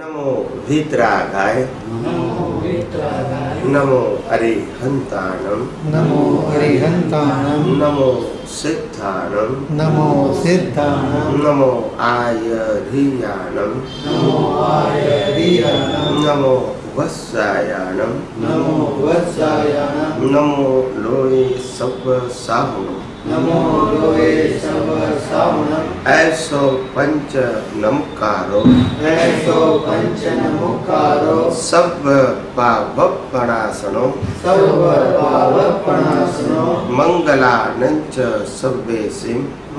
नमो वीतरागाय नमो अरिहंताणं नमो अरिहंताणं नमो सिद्धाणं नमो सिद्धाणं नमो आयर्याणं नमो आयर्याणं नमो वत्सायाणं नमो वत्सायाणं नमो लोये सव साहुणं नमो लोये सव साहुणं ऐसो पंच नमकारो ऐसो पंच नमोकारो सब पावपणासनो सर्व पावपणासनो मंगलानंच सव्वेसिं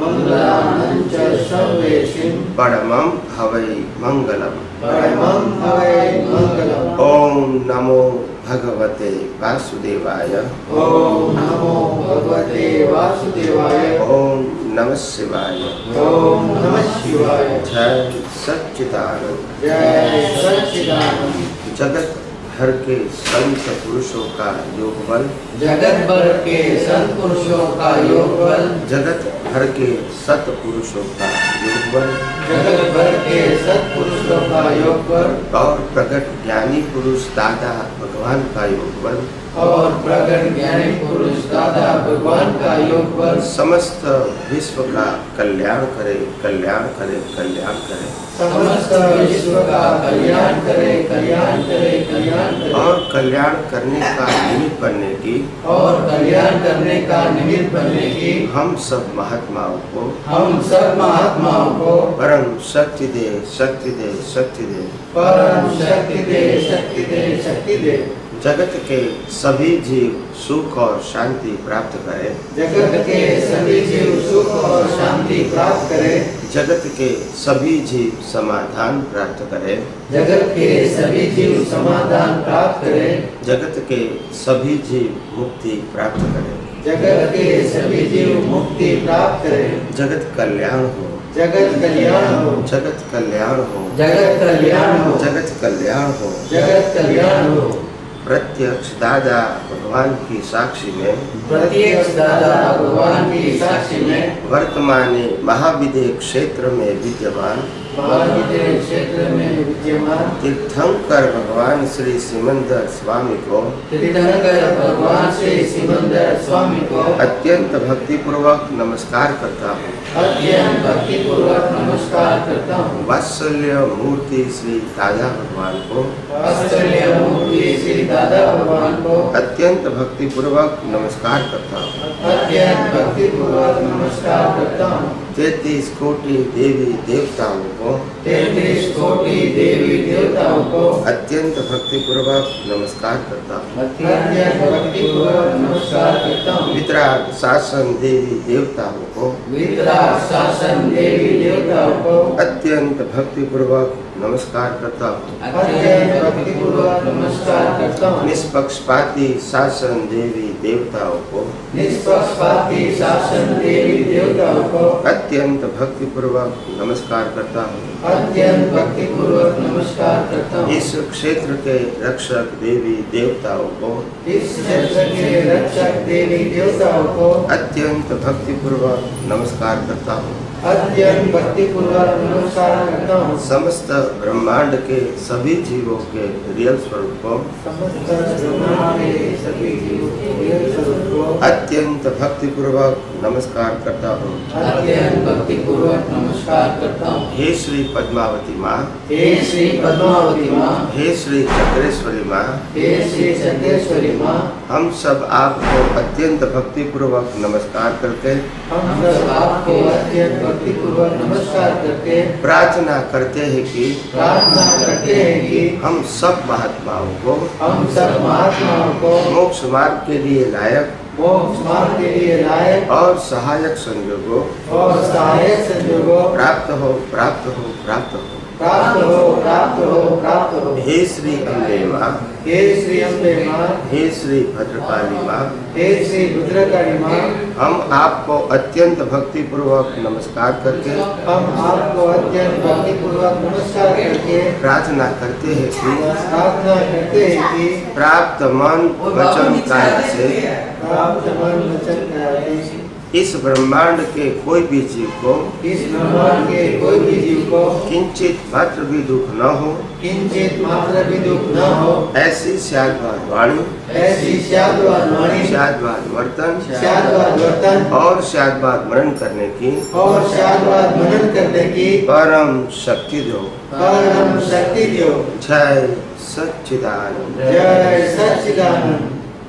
मंगलानंच सर्वेसिं परमं हवै मंगलम् परमं हवै मंगलम्। ओम नमो भगवते वासुदेवाय ओम नमो भगवते वासुदेवाय ओम नमः शिवाय ओम नमः शिवाय। जय सच्चिदानंद जय सच्चिदानंद। जगत भर के संत पुरुषों का योग बल जगत भर के संत पुरुषों का योग बल जगत भर के सतपुरुषों का योग बल जगत भर के सत्पुरुषों का योग बल और प्रगट ज्ञानी पुरुष दादा भगवान का योग बल और प्रगट ज्ञानी पुरुष दादा भगवान का योग बल समस्त विश्व का कल्याण करे कल्याण करे कल्याण करे समस्त विश्व का कल्याण करे कल्याण करे कल्याण करे और कल्याण करने का निमित्त बनने की और कल्याण करने का निमित्त बनने की हम सब महात्माओं को हम सब महात्माओं को परम शक्ति दे शक्ति दे शक्ति दे। परम शक्ति दे शक्ति दे शक्ति दे। जगत के सभी जीव सुख और शांति प्राप्त करें जगत के सभी जीव सुख और शांति प्राप्त करें जगत के सभी जीव समाधान प्राप्त करें जगत के सभी जीव समाधान प्राप्त करें जगत के सभी जीव मुक्ति प्राप्त करें जगत के सभी जीव मुक्ति प्राप्त करें जगत कल्याण हो जगत कल्याण हो जगत कल्याण हो जगत कल्याण हो जगत कल्याण हो जगत कल्याण हो। प्रत्यक्ष दादा भगवान की साक्षी में प्रत्यक्ष दादा भगवान की साक्षी में वर्तमान महाविद्य क्षेत्र में विद्यमान महाविद्य क्षेत्र में विद्यमान तीर्थंकर भगवान श्री सिमंदर स्वामी को तीर्थंकर भगवान श्री सिमंदर स्वामी को अत्यंत भक्ति पूर्वक नमस्कार करता हूँ अत्यंत भक्ति पूर्वक नमस्कार करता हूँ। वात्सल्य मूर्ति श्री दादा भगवान को वात्सल्य मूर्ति श्री दादा भगवान को अत्यंत भक्ति पूर्वक नमस्कार करता हूँ अत्यंत भक्ति पूर्वक नमस्कार करता हूँ। 33 कोटि देवी देवताओं को 33 कोटि देवी देवताओं को अत्यंत भक्ति पूर्वक नमस्कार करता हूँ अत्यंत भक्ति पूर्वक नमस्कार करता हूँ। वितराग शासन देवी देवताओं को वितराग शासन देवी देवताओं को अत्यंत भक्ति पूर्वक नमस्कार करता हूँ अत्यंत भक्ति पूर्वक नमस्कार करता हूँ। निष्पक्षपाती शासन देवी देवताओं को निष्पक्षपाती शासन देवी देवताओं को अत्यंत भक्ति पूर्वक नमस्कार करता हूँ अत्यंत भक्ति पूर्वक नमस्कार करता हूँ। इस क्षेत्र के रक्षक देवी देवताओं को इस क्षेत्र के रक्षक देवी देवताओं को अत्यंत भक्ति पूर्वक नमस्कार करता हूँ अत्यंत भक्ति पूर्वक नमस्कार करता हूँ। समस्त ब्रह्मांड के सभी जीवों के रियल स्वरूप को समस्त ब्रह्मांड के सभी जीवों के रियल स्वरूप को अत्यंत भक्ति पूर्वक नमस्कार करता हूँ अत्यंत भक्ति पूर्वक नमस्कार करता हूँ। हे श्री पद्मावती माँ हे श्री पद्मावती माँ हे श्री चक्रेश्वरी माँ हे श्री चंद्रेश्वरी माँ हम सब आपको अत्यंत भक्ति पूर्वक नमस्कार करके हम सब आपको अत्यंत भक्ति पूर्वक नमस्कार करके प्रार्थना करते हैं कि प्रार्थना करते हैं कि हम सब महात्माओं को हम सब महात्माओं को मोक्ष मार्ग के लिए लायक मोक्ष मार्ग के लिए लायक और सहायक संयोगों और सहायक संयोगों प्राप्त हो प्राप्त हो प्राप्त हो प्राप्त हो प्राप्त हो प्राप्त हो। हे श्री अम्बे माँ हे श्री अम्बे माँ हे श्री भद्रकाली माँ हे श्री रुद्रकाली माँ हम आपको अत्यंत भक्ति पूर्वक नमस्कार करके हम आपको अत्यंत भक्ति पूर्वक नमस्कार करके प्रार्थना करते हैं कि प्रार्थना करते हैं कि प्राप्त मन वचन काया से प्राप्त मन वचन काया से इस ब्रह्मांड के कोई भी जीव को, इस ब्रह्मांड के कोई भी जीव को किंचित मात्र भी दुख न हो, किंचित मात्र भी दुख न हो, ऐसी स्याद्वाद वाणी, ऐसी स्याद्वाद वाणी, स्याद्वाद वर्तन, स्याद्वाद वर्तन और स्याद्वाद मनन करने की, और स्याद्वाद मनन करने की परम शक्ति दो। परम शक्ति दो। जय सच्चिदानंद। जय सच्चिदानंद।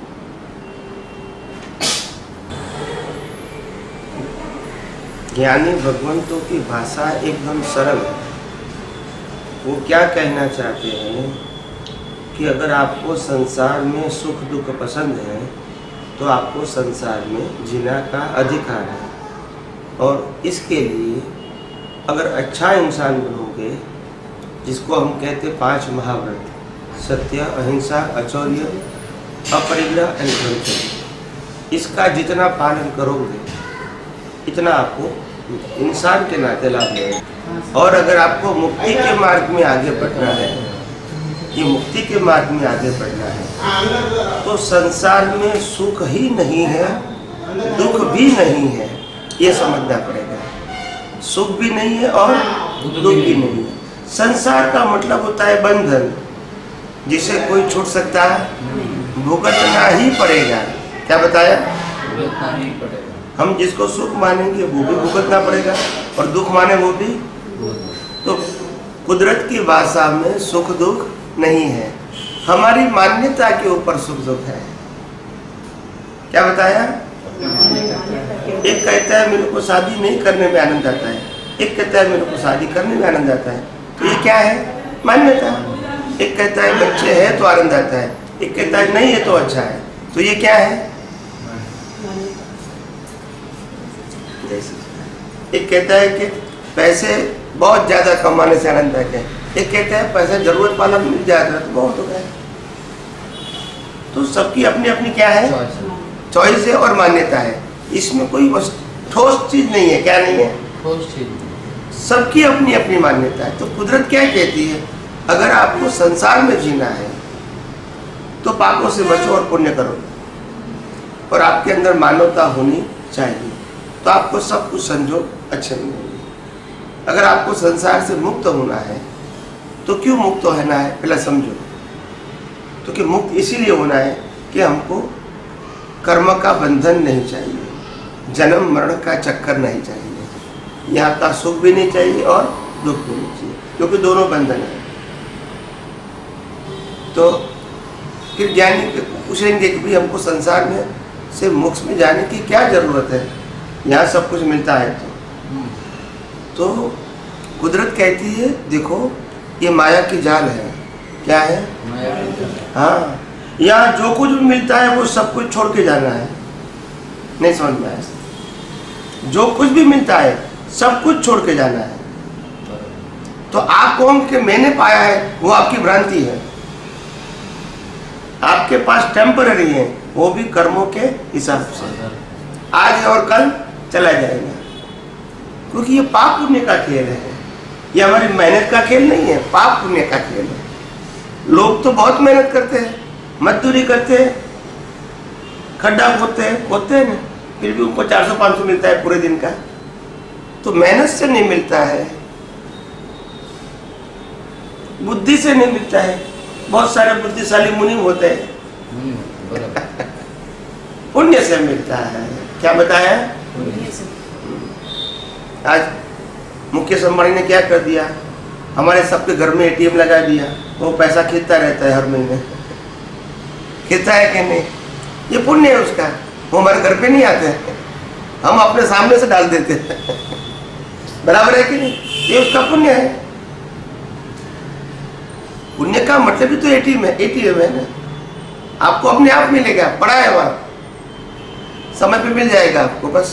ज्ञानी भगवंतों की भाषा एकदम सरल है। वो क्या कहना चाहते हैं कि अगर आपको संसार में सुख दुख पसंद है तो आपको संसार में जीना का अधिकार है, और इसके लिए अगर अच्छा इंसान बनोगे, जिसको हम कहते 5 महाव्रत, सत्य, अहिंसा, अचौर्य, अपरिग्रह एंड ब्रह्मचर्य, इसका जितना पालन करोगे इतना आपको इंसान के नाते लाभ मिलेगा। और अगर आपको मुक्ति के मार्ग में आगे बढ़ना है, ये मुक्ति के मार्ग में आगे बढ़ना है, तो संसार में सुख ही नहीं है, दुख भी नहीं है, ये समझना पड़ेगा। सुख भी नहीं है और दुख भी नहीं है। संसार का मतलब होता है बंधन, जिसे कोई छूट सकता है, भुगतना ही पड़ेगा। क्या बताया? भुगतना ही पड़ेगा। हम जिसको सुख मानेंगे वो भी भुगतना पड़ेगा, और दुख माने वो भी। तो कुदरत की भाषा में सुख दुख नहीं है, हमारी मान्यता के ऊपर सुख दुख है। क्या बताया? एक कहता है मेरे को शादी नहीं करने में आनंद आता है, एक कहता है मेरे को शादी करने में आनंद आता है। तो ये क्या है? मान्यता। एक कहता है बच्चे हैं तो आनंद आता है, एक कहता है नहीं है तो अच्छा है। तो ये क्या है? एक कहता है कि पैसे बहुत ज्यादा कमाने से आनंद आता है, एक कहता है पैसा जरूरत वाला मिल जाएगा तो बहुत हो गया। तो सबकी अपनी अपनी क्या है? चॉइस है और मान्यता है। इसमें कोई ठोस चीज नहीं है। क्या नहीं है? ठोस चीज। सबकी अपनी अपनी मान्यता है। तो कुदरत क्या कहती है? अगर आपको संसार में जीना है तो पापों से बचो और पुण्य करो, और आपके अंदर मानवता होनी चाहिए, तो आपको सब कुछ संजोग अच्छे मिलेंगे। अगर आपको संसार से मुक्त होना है तो क्यों मुक्त होना है पहले समझो। तो कि मुक्त इसीलिए होना है कि हमको कर्म का बंधन नहीं चाहिए, जन्म मरण का चक्कर नहीं चाहिए, यहाँ का सुख भी नहीं चाहिए और दुख भी नहीं चाहिए, क्योंकि दोनों बंधन है। तो फिर ज्ञानी पूछेंगे कि भाई हमको संसार में से मोक्ष में जाने की क्या जरूरत है, यहाँ सब कुछ मिलता है। तो कुदरत कहती है देखो ये माया की जाल है। क्या है? हाँ, यहाँ जो कुछ भी मिलता है वो सब कुछ छोड़ के जाना है। नहीं समझ में आया? जो कुछ भी मिलता है सब कुछ छोड़ के जाना है। तो आप कौन के मैंने पाया है वो आपकी भ्रांति है। आपके पास टेम्पररी है, वो भी कर्मों के हिसाब से, आज और कल चला जाएगा। क्योंकि ये पाप पुण्य का खेल है, ये हमारी मेहनत का खेल नहीं है, पाप पुण्य का खेल है। लोग तो बहुत मेहनत करते हैं, मजदूरी करते हैं, खड्डा खोदते हैं ना, फिर भी उनको 400-500 मिलता है पूरे दिन का। तो मेहनत से नहीं मिलता है, बुद्धि से नहीं मिलता है। बहुत सारे बुद्धिशाली मुनि होते हैं, पुण्य से मिलता है। क्या बताया? आज मुकेश अंबानी ने क्या कर दिया, हमारे सबके घर में एटीएम लगा दिया, वो पैसा खींचता रहता है हर महीने। खींचता है कि नहीं? ये पुण्य है उसका। वो हमारे घर पे नहीं आते हैं, हम अपने सामने से डाल देते हैं। बराबर है कि नहीं? ये उसका पुण्य है। पुण्य का मतलब भी तो एटीएम है ना। आपको अपने आप मिलेगा, पड़ा है वहां, समय पे मिल जाएगा आपको, बस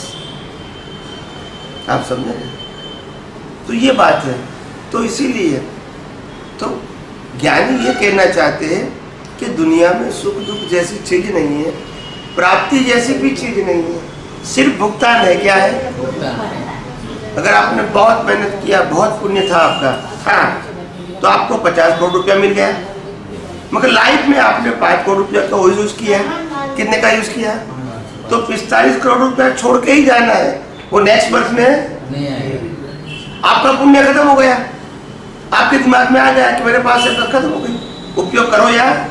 आप समझे। तो ये बात है। तो इसीलिए तो ज्ञानी ये कहना चाहते हैं कि दुनिया में सुख दुख जैसी चीज नहीं है, प्राप्ति जैसी भी चीज नहीं है, सिर्फ भुगतान है। क्या है? अगर आपने बहुत मेहनत किया, बहुत पुण्य था आपका, हाँ, तो आपको 50 करोड़ रुपया मिल गया, मगर लाइफ में आपने 5 करोड़ रुपया का वो यूज किया, कितने का यूज किया? तो 45 करोड़ रुपया छोड़ के ही जाना है, वो नेक्स्ट बर्थ में नहीं आएगा। आपका पुण्य खत्म हो गया, आपके दिमाग में आ गया कि मेरे पास से खत्म हो गई, उपयोग करो यार।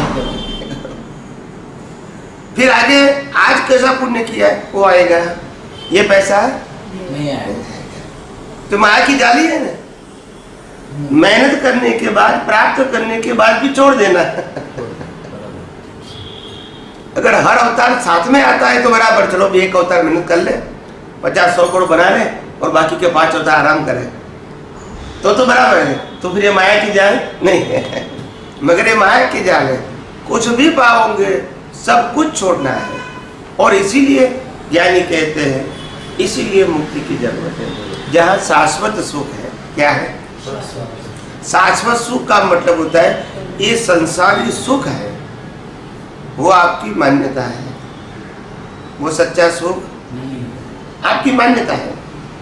फिर आगे आज कैसा पुण्य किया है वो आएगा, ये पैसा नहीं आएगा। तो माया की जाली है ना, मेहनत करने के बाद, प्राप्त करने के बाद भी छोड़ देना। अगर हर अवतार साथ में आता है तो बराबर, चलो भी एक अवतार मेहनत कर ले, 50-100 करोड़ बना ले और बाकी के 5 अवतार आराम करे, तो बराबर है। तो फिर ये माया की जाल नहीं है। मगर ये माया की जाल है, कुछ भी पाओगे सब कुछ छोड़ना है। और इसीलिए ज्ञानी कहते हैं, इसीलिए मुक्ति की जरूरत है, जहाँ शाश्वत सुख है। क्या है शाश्वत सुख? का मतलब होता है ये संसारी सुख है, वो आपकी मान्यता है, वो सच्चा सुख आपकी मान्यता है।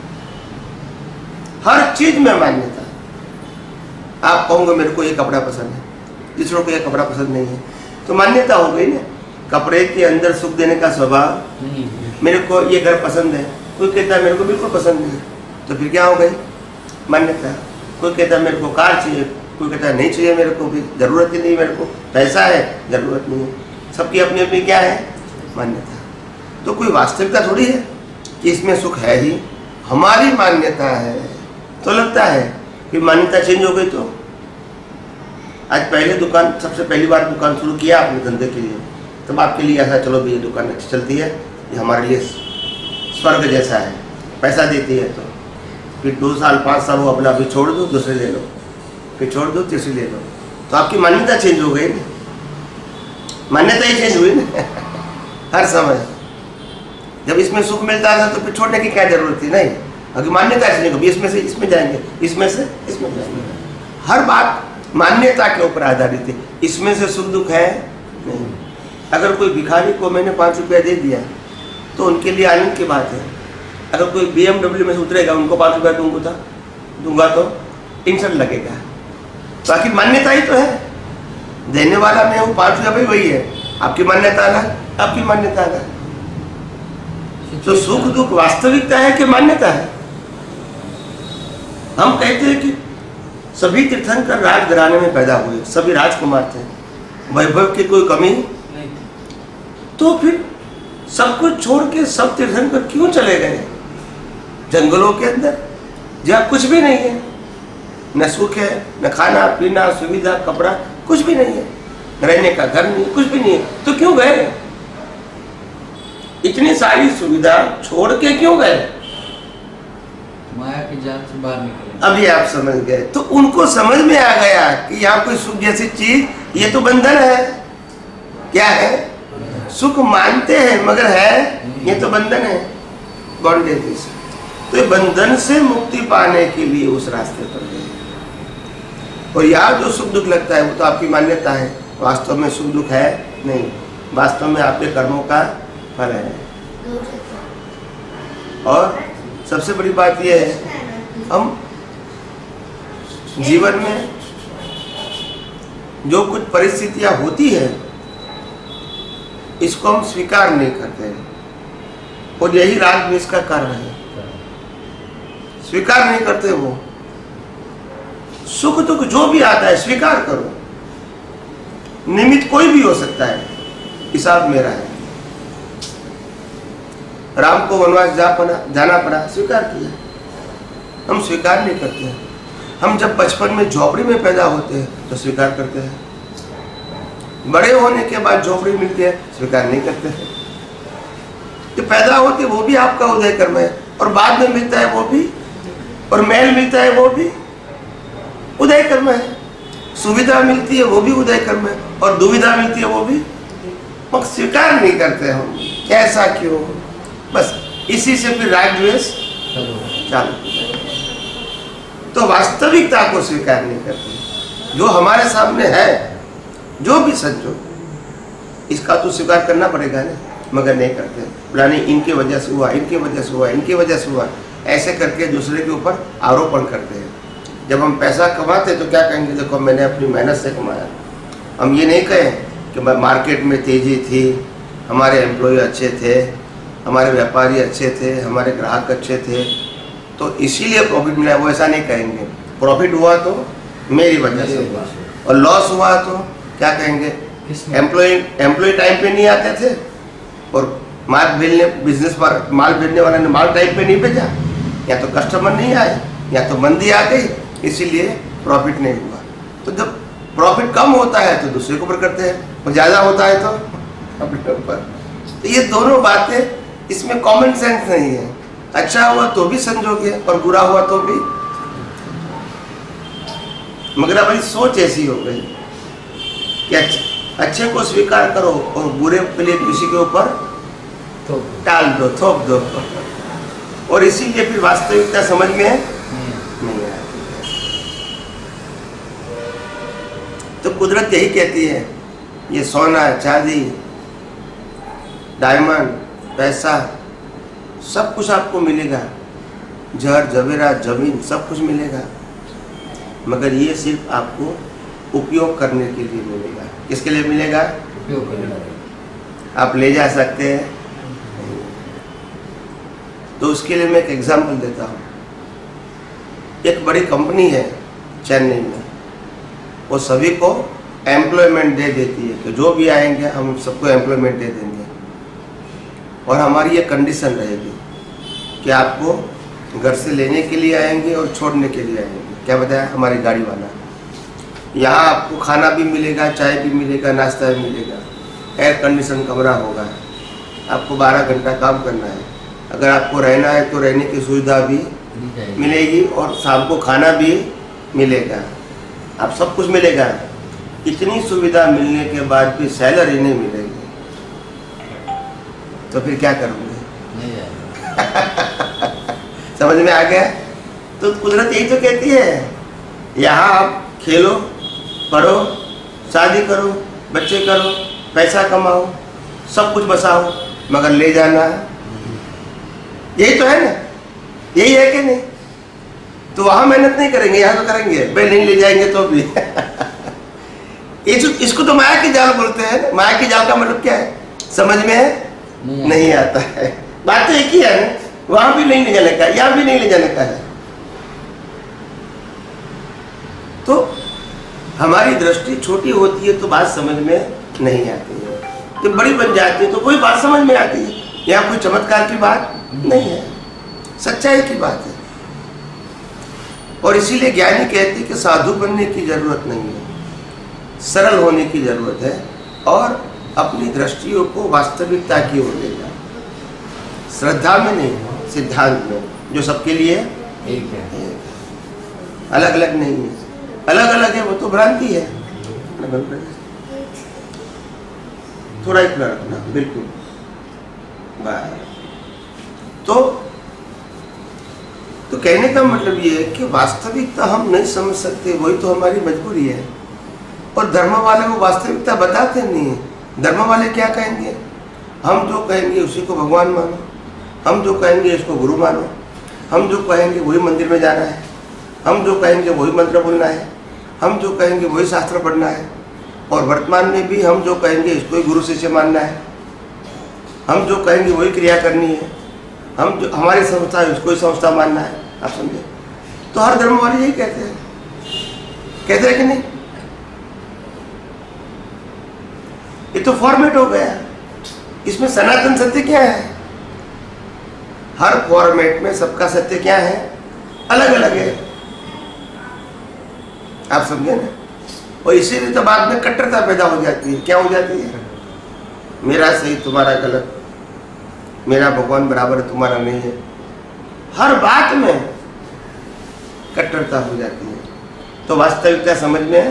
हर चीज में मान्यता। आप कहोगे मेरे को ये कपड़ा पसंद है, दूसरों को ये कपड़ा पसंद नहीं है, तो मान्यता हो गई ना। कपड़े के अंदर सुख देने का स्वभाव, मेरे को ये घर पसंद है, कोई कहता है मेरे को बिल्कुल पसंद नहीं, तो फिर क्या हो गई? मान्यता। कोई कहता है मेरे को कार चाहिए, कोई कहता है नहीं चाहिए मेरे को, भी जरूरत ही नहीं, मेरे को पैसा है जरूरत नहीं है। सबकी अपनी अपनी क्या है? मान्यता। तो कोई वास्तविकता थोड़ी है कि इसमें सुख है ही, हमारी मान्यता है। तो लगता है कि मान्यता चेंज हो गई। तो आज पहले दुकान, सबसे पहली बार दुकान शुरू किया आपने धंधे के लिए, तब आपके लिए ऐसा चलो भी ये दुकान अच्छी चलती है, ये हमारे लिए स्वर्ग जैसा है, पैसा देती है। तो फिर 2 साल 5 साल वो अपना, फिर छोड़ दो दूसरे ले लो, फिर छोड़ दो तीसरी ले लो, तो आपकी मान्यता चेंज हो गई ना, मान्यता ही चेंज हुई ना। हर समय जब इसमें सुख मिलता था तो फिर छोड़ने की क्या जरूरत थी? नहीं, अगर मान्यता चेंज होगी, इसमें से इसमें जाएंगे, इसमें से इसमें जाएंगे। हर बात मान्यता के ऊपर आधारित है। इसमें से सुख दुख है नहीं। अगर कोई भिखारी को मैंने 5 रुपया दे दिया तो उनके लिए आनंद की बात है। अगर कोई BMW में से उतरेगा, उनको 5 रुपया दूंगा तो टेंशन लगेगा। तो आखिर मान्यता ही तो है, देने वाला मैं हूँ, 5 रुपया भी वही है। आपकी मान्यता अलग, आपकी मान्यता अलग। तो सुख दुख वास्तविकता है कि मान्यता है? हम कहते हैं कि सभी तीर्थंकर राजघराने में पैदा हुए, सभी राजकुमार थे, वैभव की कोई कमी नहीं। तो फिर सब कुछ छोड़ के सब तीर्थंकर क्यों चले गए जंगलों के अंदर, जहाँ कुछ भी नहीं है? न सुख है, न खाना पीना, सुविधा, कपड़ा, कुछ भी नहीं है, रहने का घर नहीं, कुछ भी नहीं है। तो क्यों गए? इतनी सारी सुविधा छोड़ के क्यों गए? माया की जाल से बाहर निकले। अभी आप समझ गए। तो उनको समझ में आ गया कि यहाँ कोई सुख जैसी चीज, ये तो बंधन है। क्या है? सुख मानते हैं मगर है ये तो बंधन है, बॉन्डेज। तो ये बंधन से मुक्ति पाने के लिए उस रास्ते पर गए। और यहाँ जो सुख दुख लगता है वो तो आपकी मान्यता है, वास्तव में सुख दुख है नहीं, वास्तव में आपके कर्मों का फल है। और सबसे बड़ी बात यह है, हम जीवन में जो कुछ परिस्थितियां होती है इसको हम स्वीकार नहीं करते हैं, और यही राग द्वेष का कारण है। स्वीकार नहीं करते। वो सुख दुख जो भी आता है स्वीकार करो, निमित्त कोई भी हो सकता है, हिसाब मेरा है। राम को वनवास जाना पड़ा, स्वीकार किया। हम स्वीकार नहीं करते हैं। हम जब बचपन में झोपड़ी में पैदा होते हैं तो स्वीकार करते हैं, बड़े होने के बाद झोपड़ी मिलती है स्वीकार नहीं करते हैं। तो पैदा होते वो भी आपका उदय कर्म है, और बाद में मिलता है वो भी, और मेल मिलता है वो भी उदय कर्म है। सुविधा मिलती है वो भी उदय कर्म है, और दुविधा मिलती है वो भी, मगर स्वीकार नहीं करते हम। ऐसा क्यों? बस इसी से फिर राग द्वेष चालू। तो वास्तविकता को स्वीकार नहीं करते। जो हमारे सामने है, जो भी संजोग, इसका तो स्वीकार करना पड़ेगा ना, मगर नहीं करते। बोला नहीं, इनकी वजह से हुआ, इनकी वजह से हुआ, इनकी वजह से हुआ, ऐसे करके दूसरे के ऊपर आरोपण करते हैं। जब हम पैसा कमाते तो क्या कहेंगे? देखो मैंने अपनी मेहनत से कमाया। हम ये नहीं कहें कि मार्केट में तेजी थी, हमारे एम्प्लॉय अच्छे थे, हमारे व्यापारी अच्छे थे, हमारे ग्राहक अच्छे थे, तो इसीलिए प्रॉफिट मिला। वो ऐसा नहीं कहेंगे। प्रॉफिट हुआ तो मेरी वजह से हुआ, और लॉस हुआ तो क्या कहेंगे, एम्प्लॉय टाइम पे नहीं आते थे, और बिजनेस पर माल भेजने वाले ने माल टाइम पे नहीं भेजा, या तो कस्टमर नहीं आए, या तो मंदी आ गई, इसीलिए प्रॉफिट नहीं हुआ। तो जब प्रॉफिट कम होता है तो दूसरे के ऊपर करते हैं, और ज़्यादा होता है तो अपने ऊपर। तो ये दोनों बातें, इसमें कॉमन सेंस नहीं है। अच्छा हुआ तो भी संजोगे और बुरा हुआ तो भी, मगर हमारी सोच ऐसी हो गई कि अच्छे को स्वीकार करो और बुरे के लिए किसी के ऊपर टाल दो, थोप दो, और इसीलिए फिर वास्तविकता समझ में नहीं आती। तो कुदरत यही कहती है, ये सोना, चांदी, डायमंड, पैसा, सब कुछ आपको मिलेगा, जहर, जवेरात, जमीन, सब कुछ मिलेगा, मगर ये सिर्फ आपको उपयोग करने के लिए मिलेगा। किसके लिए मिलेगा? उपयोग करने। आप ले जा सकते हैं? तो उसके लिए मैं एक एग्जांपल देता हूँ। एक बड़ी कंपनी है चेन्नई में, वो सभी को एम्प्लॉयमेंट दे देती है कि जो भी आएंगे हम सबको एम्प्लॉयमेंट दे देंगे, और हमारी ये कंडीशन रहेगी कि आपको घर से लेने के लिए आएंगे और छोड़ने के लिए आएंगे। क्या बताया? हमारी गाड़ी वाला। यहाँ आपको खाना भी मिलेगा, चाय भी मिलेगा, नाश्ता भी मिलेगा, एयर कंडीशन कमरा होगा, आपको 12 घंटा काम करना है। अगर आपको रहना है तो रहने की सुविधा भी मिलेगी, और शाम को खाना भी मिलेगा, आप सब कुछ मिलेगा। इतनी सुविधा मिलने के बाद भी सैलरी नहीं मिलेगी, तो फिर क्या करोगे? समझ में आ गया? तो कुदरत यही तो कहती है, यहाँ आप खेलो, पढ़ो, शादी करो, बच्चे करो, पैसा कमाओ, सब कुछ बसाओ, मगर ले जाना है। यही तो है ना, यही है कि नहीं? तो वहाँ मेहनत नहीं करेंगे, यहाँ तो करेंगे, भाई नहीं ले जाएंगे तो भी। इसको तो माया की जाल बोलते हैं। माया की जाल का मतलब क्या है? समझ में नहीं आता है। बात तो एक ही है ना, वहाँ भी नहीं ले जाने का, यहाँ भी नहीं ले जाने का है। तो हमारी दृष्टि छोटी होती है तो बात समझ में नहीं आती है, जब बड़ी बन जाती है तो वही बात समझ में आती है। यहाँ कोई चमत्कार की बात नहीं है, सच्चाई की बात है। और इसीलिए ज्ञानी कहते हैं कि साधु बनने की जरूरत नहीं है, सरल होने की जरूरत है, और अपनी दृष्टियों को वास्तविकता की ओर ले जाए, श्रद्धा में नहीं, सिद्धांत में, जो सबके लिए एक है, अलग अलग नहीं है। अलग अलग है वो तो भ्रांति है। थोड़ा ही खुला रखना, बिल्कुल। तो कहने का मतलब ये है कि वास्तविकता हम नहीं समझ सकते, वही तो हमारी मजबूरी है। और धर्म वाले वो वास्तविकता बताते नहीं है। धर्म वाले क्या कहेंगे? हम जो कहेंगे उसी को भगवान मानो, हम जो कहेंगे इसको गुरु मानो, हम जो कहेंगे वही मंदिर में जाना है, हम जो कहेंगे वही मंत्र बोलना है, हम जो कहेंगे वही शास्त्र पढ़ना है, और वर्तमान में भी हम जो कहेंगे इसको ही गुरु शिष्य मानना है, हम जो कहेंगे वही क्रिया करनी है, हम जो हमारी संस्था है उसको ही संस्था मानना है। आप समझे? तो हर धर्म वाले यही कहते हैं कि नहीं? ये तो फॉर्मेट हो गया। इसमें सनातन सत्य क्या है? हर फॉर्मेट में सबका सत्य क्या है? अलग अलग है। आप समझे ना? और इसीलिए तो बाद में कट्टरता पैदा हो जाती है। क्या हो जाती है? मेरा सही तुम्हारा गलत, मेरा भगवान बराबर तुम्हारा नहीं है। हर बात में कट्टरता हो जाती है, तो वास्तविकता समझ में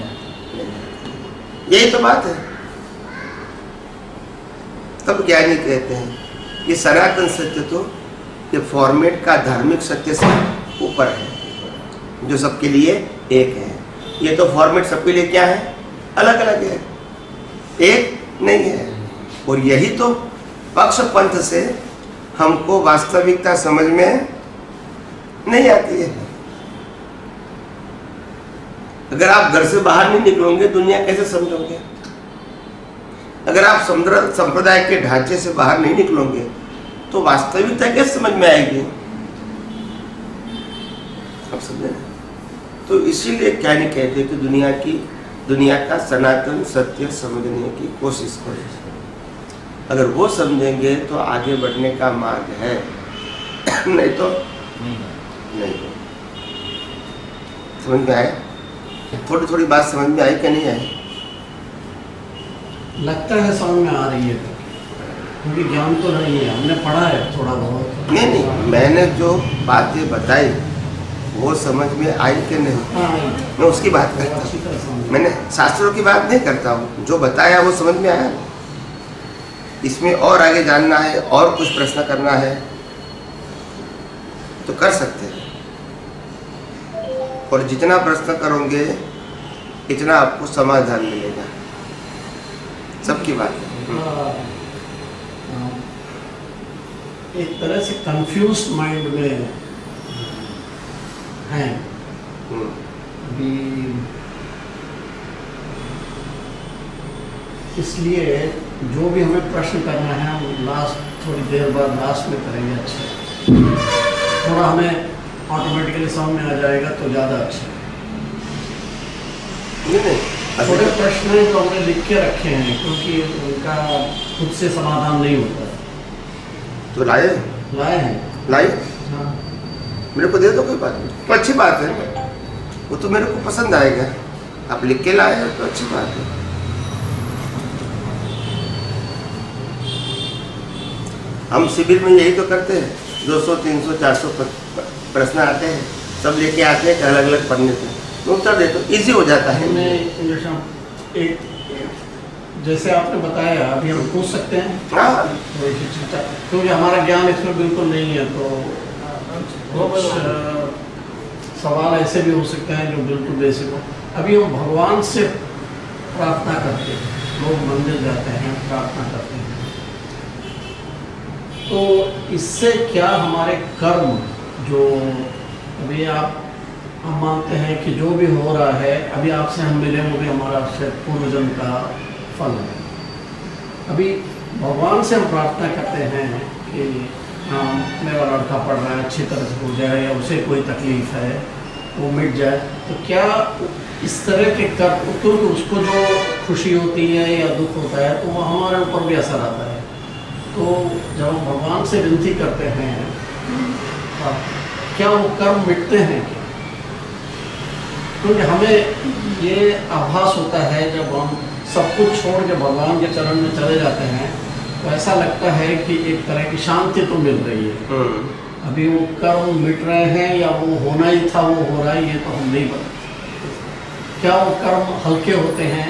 यही तो बात है। तब ज्ञानी कहते हैं ये सनातन सत्य तो ये फॉर्मेट का धार्मिक सत्य से ऊपर है, जो सबके लिए एक है। ये तो फॉर्मेट सबके लिए क्या है? अलग अलग है, एक नहीं है। और यही तो पक्ष पंथ से हमको वास्तविकता समझ में नहीं आती है। अगर आप घर से बाहर नहीं निकलोगे दुनिया कैसे समझोगे? अगर आप संप्रदाय के ढांचे से बाहर नहीं निकलोगे तो वास्तविकता कैसे समझ में आएगी? आप समझे? तो इसीलिए क्या नहीं कहते कि दुनिया का सनातन सत्य समझने की कोशिश करो। अगर वो समझेंगे तो आगे बढ़ने का मार्ग है, नहीं तो नहीं। समझ में आए? थोड़ी थोड़ी बात समझ में आई कि नहीं आई? लगता है समझ में आ रही है, क्योंकि ज्ञान तो नहीं है, हमने पढ़ा है थोड़ा बहुत। नहीं, मैंने जो बातें बताई वो समझ में आई कि नहीं? हाँ, मैं उसकी बात करता हूँ, मैंने शास्त्रों की बात नहीं करता हूँ। जो बताया वो समझ में आया। इसमें और आगे जानना है और कुछ प्रश्न करना है तो कर सकते हैं, और जितना प्रश्न करोगे इतना आपको समाधान मिलेगा। सबकी बात है। एक तरह से कंफ्यूज माइंड में हैं अभी, इसलिए जो भी हमें प्रश्न करना है हम थोड़ी देर बाद लास्ट में करेंगे। अच्छा, थोड़ा हमें ऑटोमेटिकली समझ में आ जाएगा तो ज़्यादा अच्छा। थोड़े प्रश्न हैं जो हमने लिख के रखे हैं, क्योंकि उनका खुद से समाधान नहीं होता है। तो लाए हैं। हाँ, मेरे को दे दो, कोई बात नहीं, तो अच्छी बात है। वो तो मेरे को पसंद आएगा। आप लिख के लाए तो अच्छी बात है। हम शिविर में यही तो करते हैं, 200, 300, 400 प्रश्न आते हैं, सब लेके आते हैं अलग अलग पढ़ने पे, तो उत्तर दे तो इजी हो जाता है। एक जैसे आपने बताया अभी हम पूछ सकते हैं। हाँ, क्योंकि हमारा ज्ञान इसमें बिल्कुल नहीं है, तो कुछ सवाल ऐसे भी हो सकते हैं जो बिल्कुल बेसिक हो। अभी हम भगवान से प्रार्थना करते हैं, लोग मंदिर जाते हैं, प्रार्थना करते हैं, तो इससे क्या हमारे कर्म जो अभी हम मानते हैं कि जो भी हो रहा है अभी आपसे हम मिले, वो भी हमारा पूर्वजन्म का फल है। अभी भगवान से हम प्रार्थना करते हैं कि हाँ मेरा लड़का पढ़ रहा है, अच्छी तरह से हो जाए, या उसे कोई तकलीफ है वो मिट जाए, तो क्या इस तरह के कर्म, क्योंकि उसको जो खुशी होती है या दुख होता है तो वो हमारे ऊपर भी असर आता है। तो जब हम भगवान से विनती करते हैं क्या वो कर्म मिटते हैं क्या? क्योंकि हमें ये आभास होता है जब हम सब कुछ छोड़ के भगवान के चरण में चले जाते हैं तो ऐसा लगता है कि एक तरह की शांति तो मिल रही है। अभी वो कर्म मिट रहे हैं या वो होना ही था वो हो रहा है, ये तो हम नहीं बताते। क्या वो कर्म हल्के होते हैं?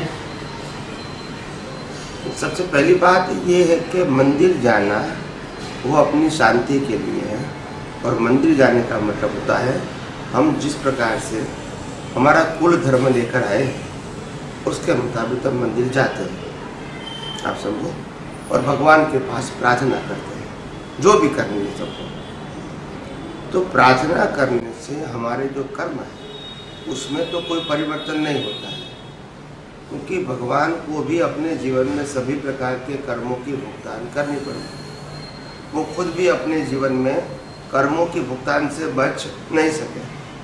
सबसे पहली बात ये है कि मंदिर जाना वो अपनी शांति के लिए है, और मंदिर जाने का मतलब होता है हम जिस प्रकार से हमारा कुल धर्म लेकर आए उसके मुताबिक हम मंदिर जाते हैं, आप समझो, और भगवान के पास प्रार्थना करते हैं जो भी करनी है सबको। तो प्रार्थना करने से हमारे जो कर्म है उसमें तो कोई परिवर्तन नहीं होता है, क्योंकि भगवान को भी अपने जीवन में सभी प्रकार के कर्मों की भुगतान करनी पड़ती। वो खुद भी अपने जीवन में कर्मों की भुगतान से बच नहीं सके।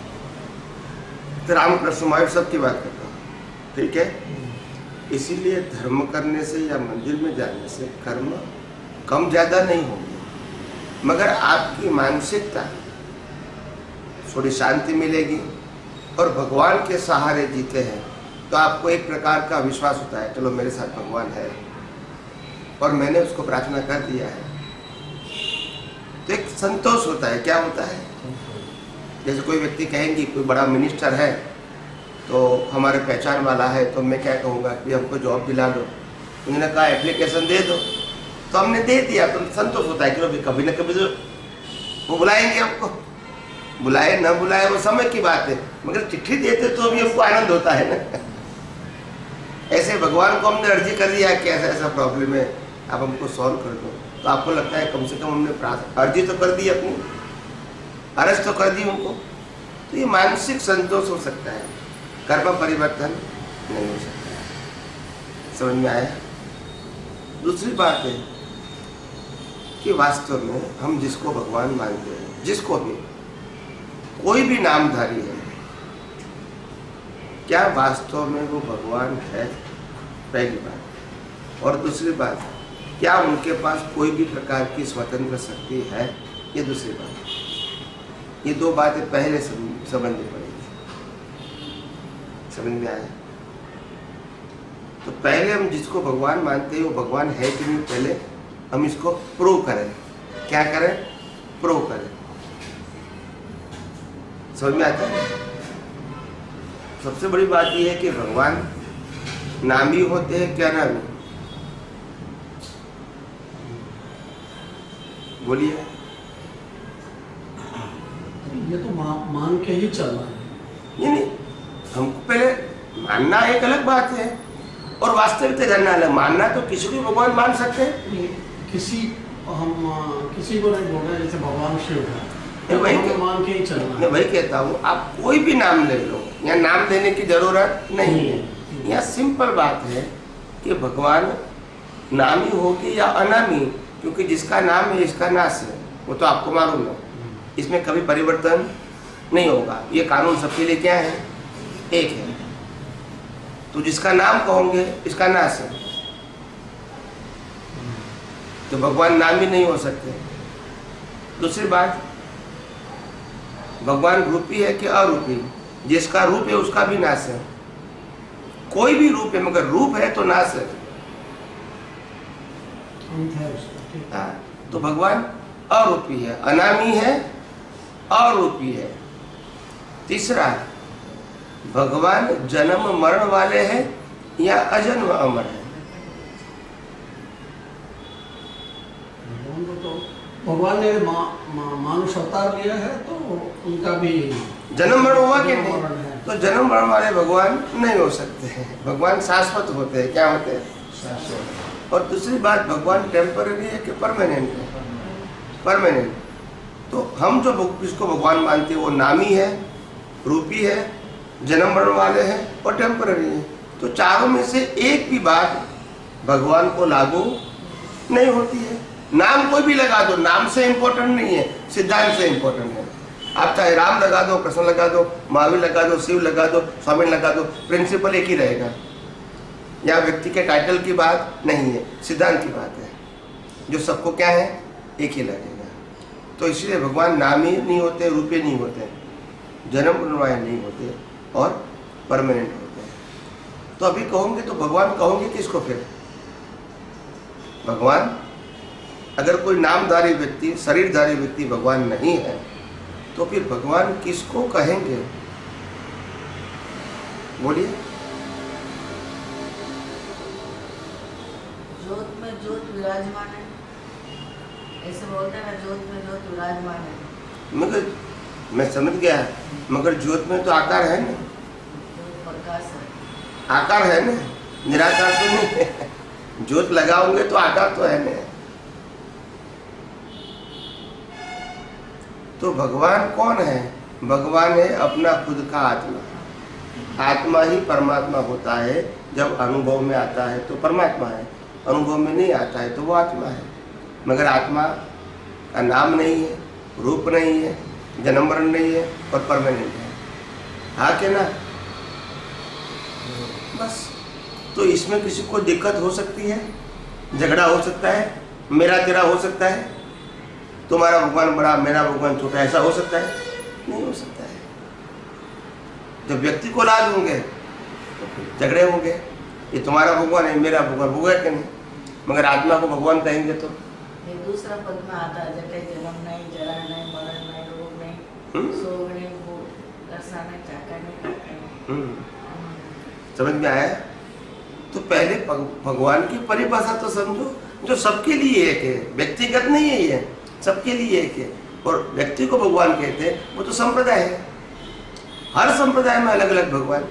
तो रामकृष्ण मायर सबकी बात करता हूँ, ठीक है। इसीलिए धर्म करने से या मंदिर में जाने से कर्म कम ज़्यादा नहीं होंगे, मगर आपकी मानसिकता थोड़ी शांति मिलेगी, और भगवान के सहारे जीते हैं तो आपको एक प्रकार का विश्वास होता है, चलो मेरे साथ भगवान है और मैंने उसको प्रार्थना कर दिया है, तो एक संतोष होता है। क्या होता है, जैसे कोई व्यक्ति कहेंगे कोई बड़ा मिनिस्टर है तो हमारे पहचान वाला है, तो मैं क्या कहूँगा कि हमको जॉब दिला दो, उन्होंने कहा एप्लीकेशन दे दो, तो हमने दे दिया, तो संतोष होता है कि कभी ना कभी तो वो बुलाएंगे हमको, बुलाए ना बुलाए वो समय की बात है, मगर चिट्ठी देते तो भी हमको आनंद होता है ना। ऐसे भगवान को हमने अर्जी कर दिया कि ऐसा ऐसा प्रॉब्लम है, आप हमको सॉल्व कर दो, तो आपको लगता है कम से कम हमने अर्जी तो कर दी, अपनी अर्ज तो कर दी उनको, तो ये मानसिक संतोष हो सकता है, कर्म परिवर्तन नहीं हो सकता है। समझ में आया? दूसरी बात है कि वास्तव में हम जिसको भगवान मानते हैं, जिसको भी, कोई भी नामधारी है, क्या वास्तव में वो भगवान है? पहली बात। और दूसरी बात, क्या उनके पास कोई भी प्रकार की स्वतंत्र शक्ति है? ये दूसरी बात। ये दो बातें पहले समझनी पड़ेगी। समझ में आया? तो पहले हम जिसको भगवान मानते हैं वो भगवान है कि नहीं, पहले हम इसको प्रूव करें। क्या करें? प्रूव करें। समझ में आता है? सबसे बड़ी बात यह है कि भगवान नामी होते हैं क्या नामी? बोलिए। ये तो मान के ही चलना है। ये नहीं, हमको पहले मानना एक अलग बात है और वास्तविकता जानना अलग। मानना तो किसी को भगवान मान सकते हैं, किसी को नहीं बोल रहे जैसे भगवान शिव है, तो वही मान के ही चलना। मैं वही कहता हूँ, आप कोई भी नाम ले लो, यहाँ नाम देने की जरूरत नहीं है। यहाँ सिंपल बात है कि भगवान नामी हो कि या अनामी, क्योंकि जिसका नाम है इसका नाश है, वो तो आपको मालूम है। इसमें कभी परिवर्तन नहीं होगा। ये कानून सबके लिए क्या है? एक है। तो जिसका नाम कहोगे इसका नाश है, तो भगवान नाम ही नहीं हो सकते। दूसरी बात, भगवान रूपी है कि अरूपी? जिसका रूप है उसका भी नाश है। कोई भी रूप है मगर रूप है तो नाश है। हाँ, तो भगवान अरूपी है, अनामी है, अरूपी है। तीसरा, भगवान जन्म मरण वाले हैं या अजन्म अमर है? भगवान ने मानुष अवतार लिया है तो उनका भी जन्म मरण हुआ कि नहीं? तो जन्म मरण वाले भगवान नहीं हो सकते हैं। भगवान शाश्वत होते हैं। क्या होते हैं? शाश्वत। और दूसरी बात, भगवान टेम्पररी है कि परमानेंट है? परमानेंट। तो हम जो जिसको भगवान मानते हैं वो नामी है, रूपी है, जन्म मरण वाले हैं और टेम्पररी है। तो चारों में से एक भी बात भगवान को लागू नहीं होती है। नाम कोई भी लगा दो, नाम से इम्पोर्टेंट नहीं है, सिद्धांत से इम्पोर्टेंट है। आप चाहे राम लगा दो, कृष्ण लगा दो, महावीर लगा दो, शिव लगा दो, स्वामी लगा दो, प्रिंसिपल एक ही रहेगा। यहाँ व्यक्ति के टाइटल की बात नहीं है, सिद्धांत की बात है, जो सबको क्या है? एक ही लगेगा। तो इसलिए भगवान नामी नहीं होते, रूपे नहीं होते, जन्म मरण नहीं होते और परमानेंट होते हैं। तो अभी कहोगे तो भगवान कहोगे किसको फिर? भगवान, अगर कोई नामधारी व्यक्ति, शरीरधारी व्यक्ति भगवान नहीं है तो फिर भगवान किसको कहेंगे? बोलिए। ज्योत में ज्योत विराजमान है, ऐसे बोलते हैं ना, ज्योत में ज्योत विराजमान है। मगर मैं समझ गया, मगर ज्योत में तो आकार है ना? प्रकाश है, आकार है ना, निराकार तो नहीं है। ज्योत लगाओगे तो आकार तो है ना। तो भगवान कौन है? भगवान है अपना खुद का आत्मा। आत्मा ही परमात्मा होता है। जब अनुभव में आता है तो परमात्मा है, अनुभव में नहीं आता है तो वो आत्मा है। मगर आत्मा का नाम नहीं है, रूप नहीं है, जन्म मरण नहीं है और परमानेंट है। हाँ के ना? बस। तो इसमें किसी को दिक्कत हो सकती है, झगड़ा हो सकता है, मेरा तेरा हो सकता है, तुम्हारा भगवान बड़ा मेरा भगवान छोटा, ऐसा हो सकता है? नहीं हो सकता है। जब व्यक्ति को ला दूंगे तो फिर झगड़े होंगे, ये तुम्हारा भगवान है, मेरा भगवान होगा कि नहीं? मगर आत्मा को भगवान कहेंगे तो ये दूसरा पद में आता है, जटे जन्म नहीं, जरा नहीं, मरण नहीं, रोग नहीं, सोग नहीं, भूख, रसा नहीं, चाका नहीं, काका नहीं। समझ में आया? तो पहले भगवान की परिभाषा तो समझो, जो सबके लिए एक है, व्यक्तिगत नहीं है, ये सबके लिए एक है। और व्यक्ति को भगवान कहते हैं, वो तो संप्रदाय है। हर संप्रदाय में अलग अलग भगवान,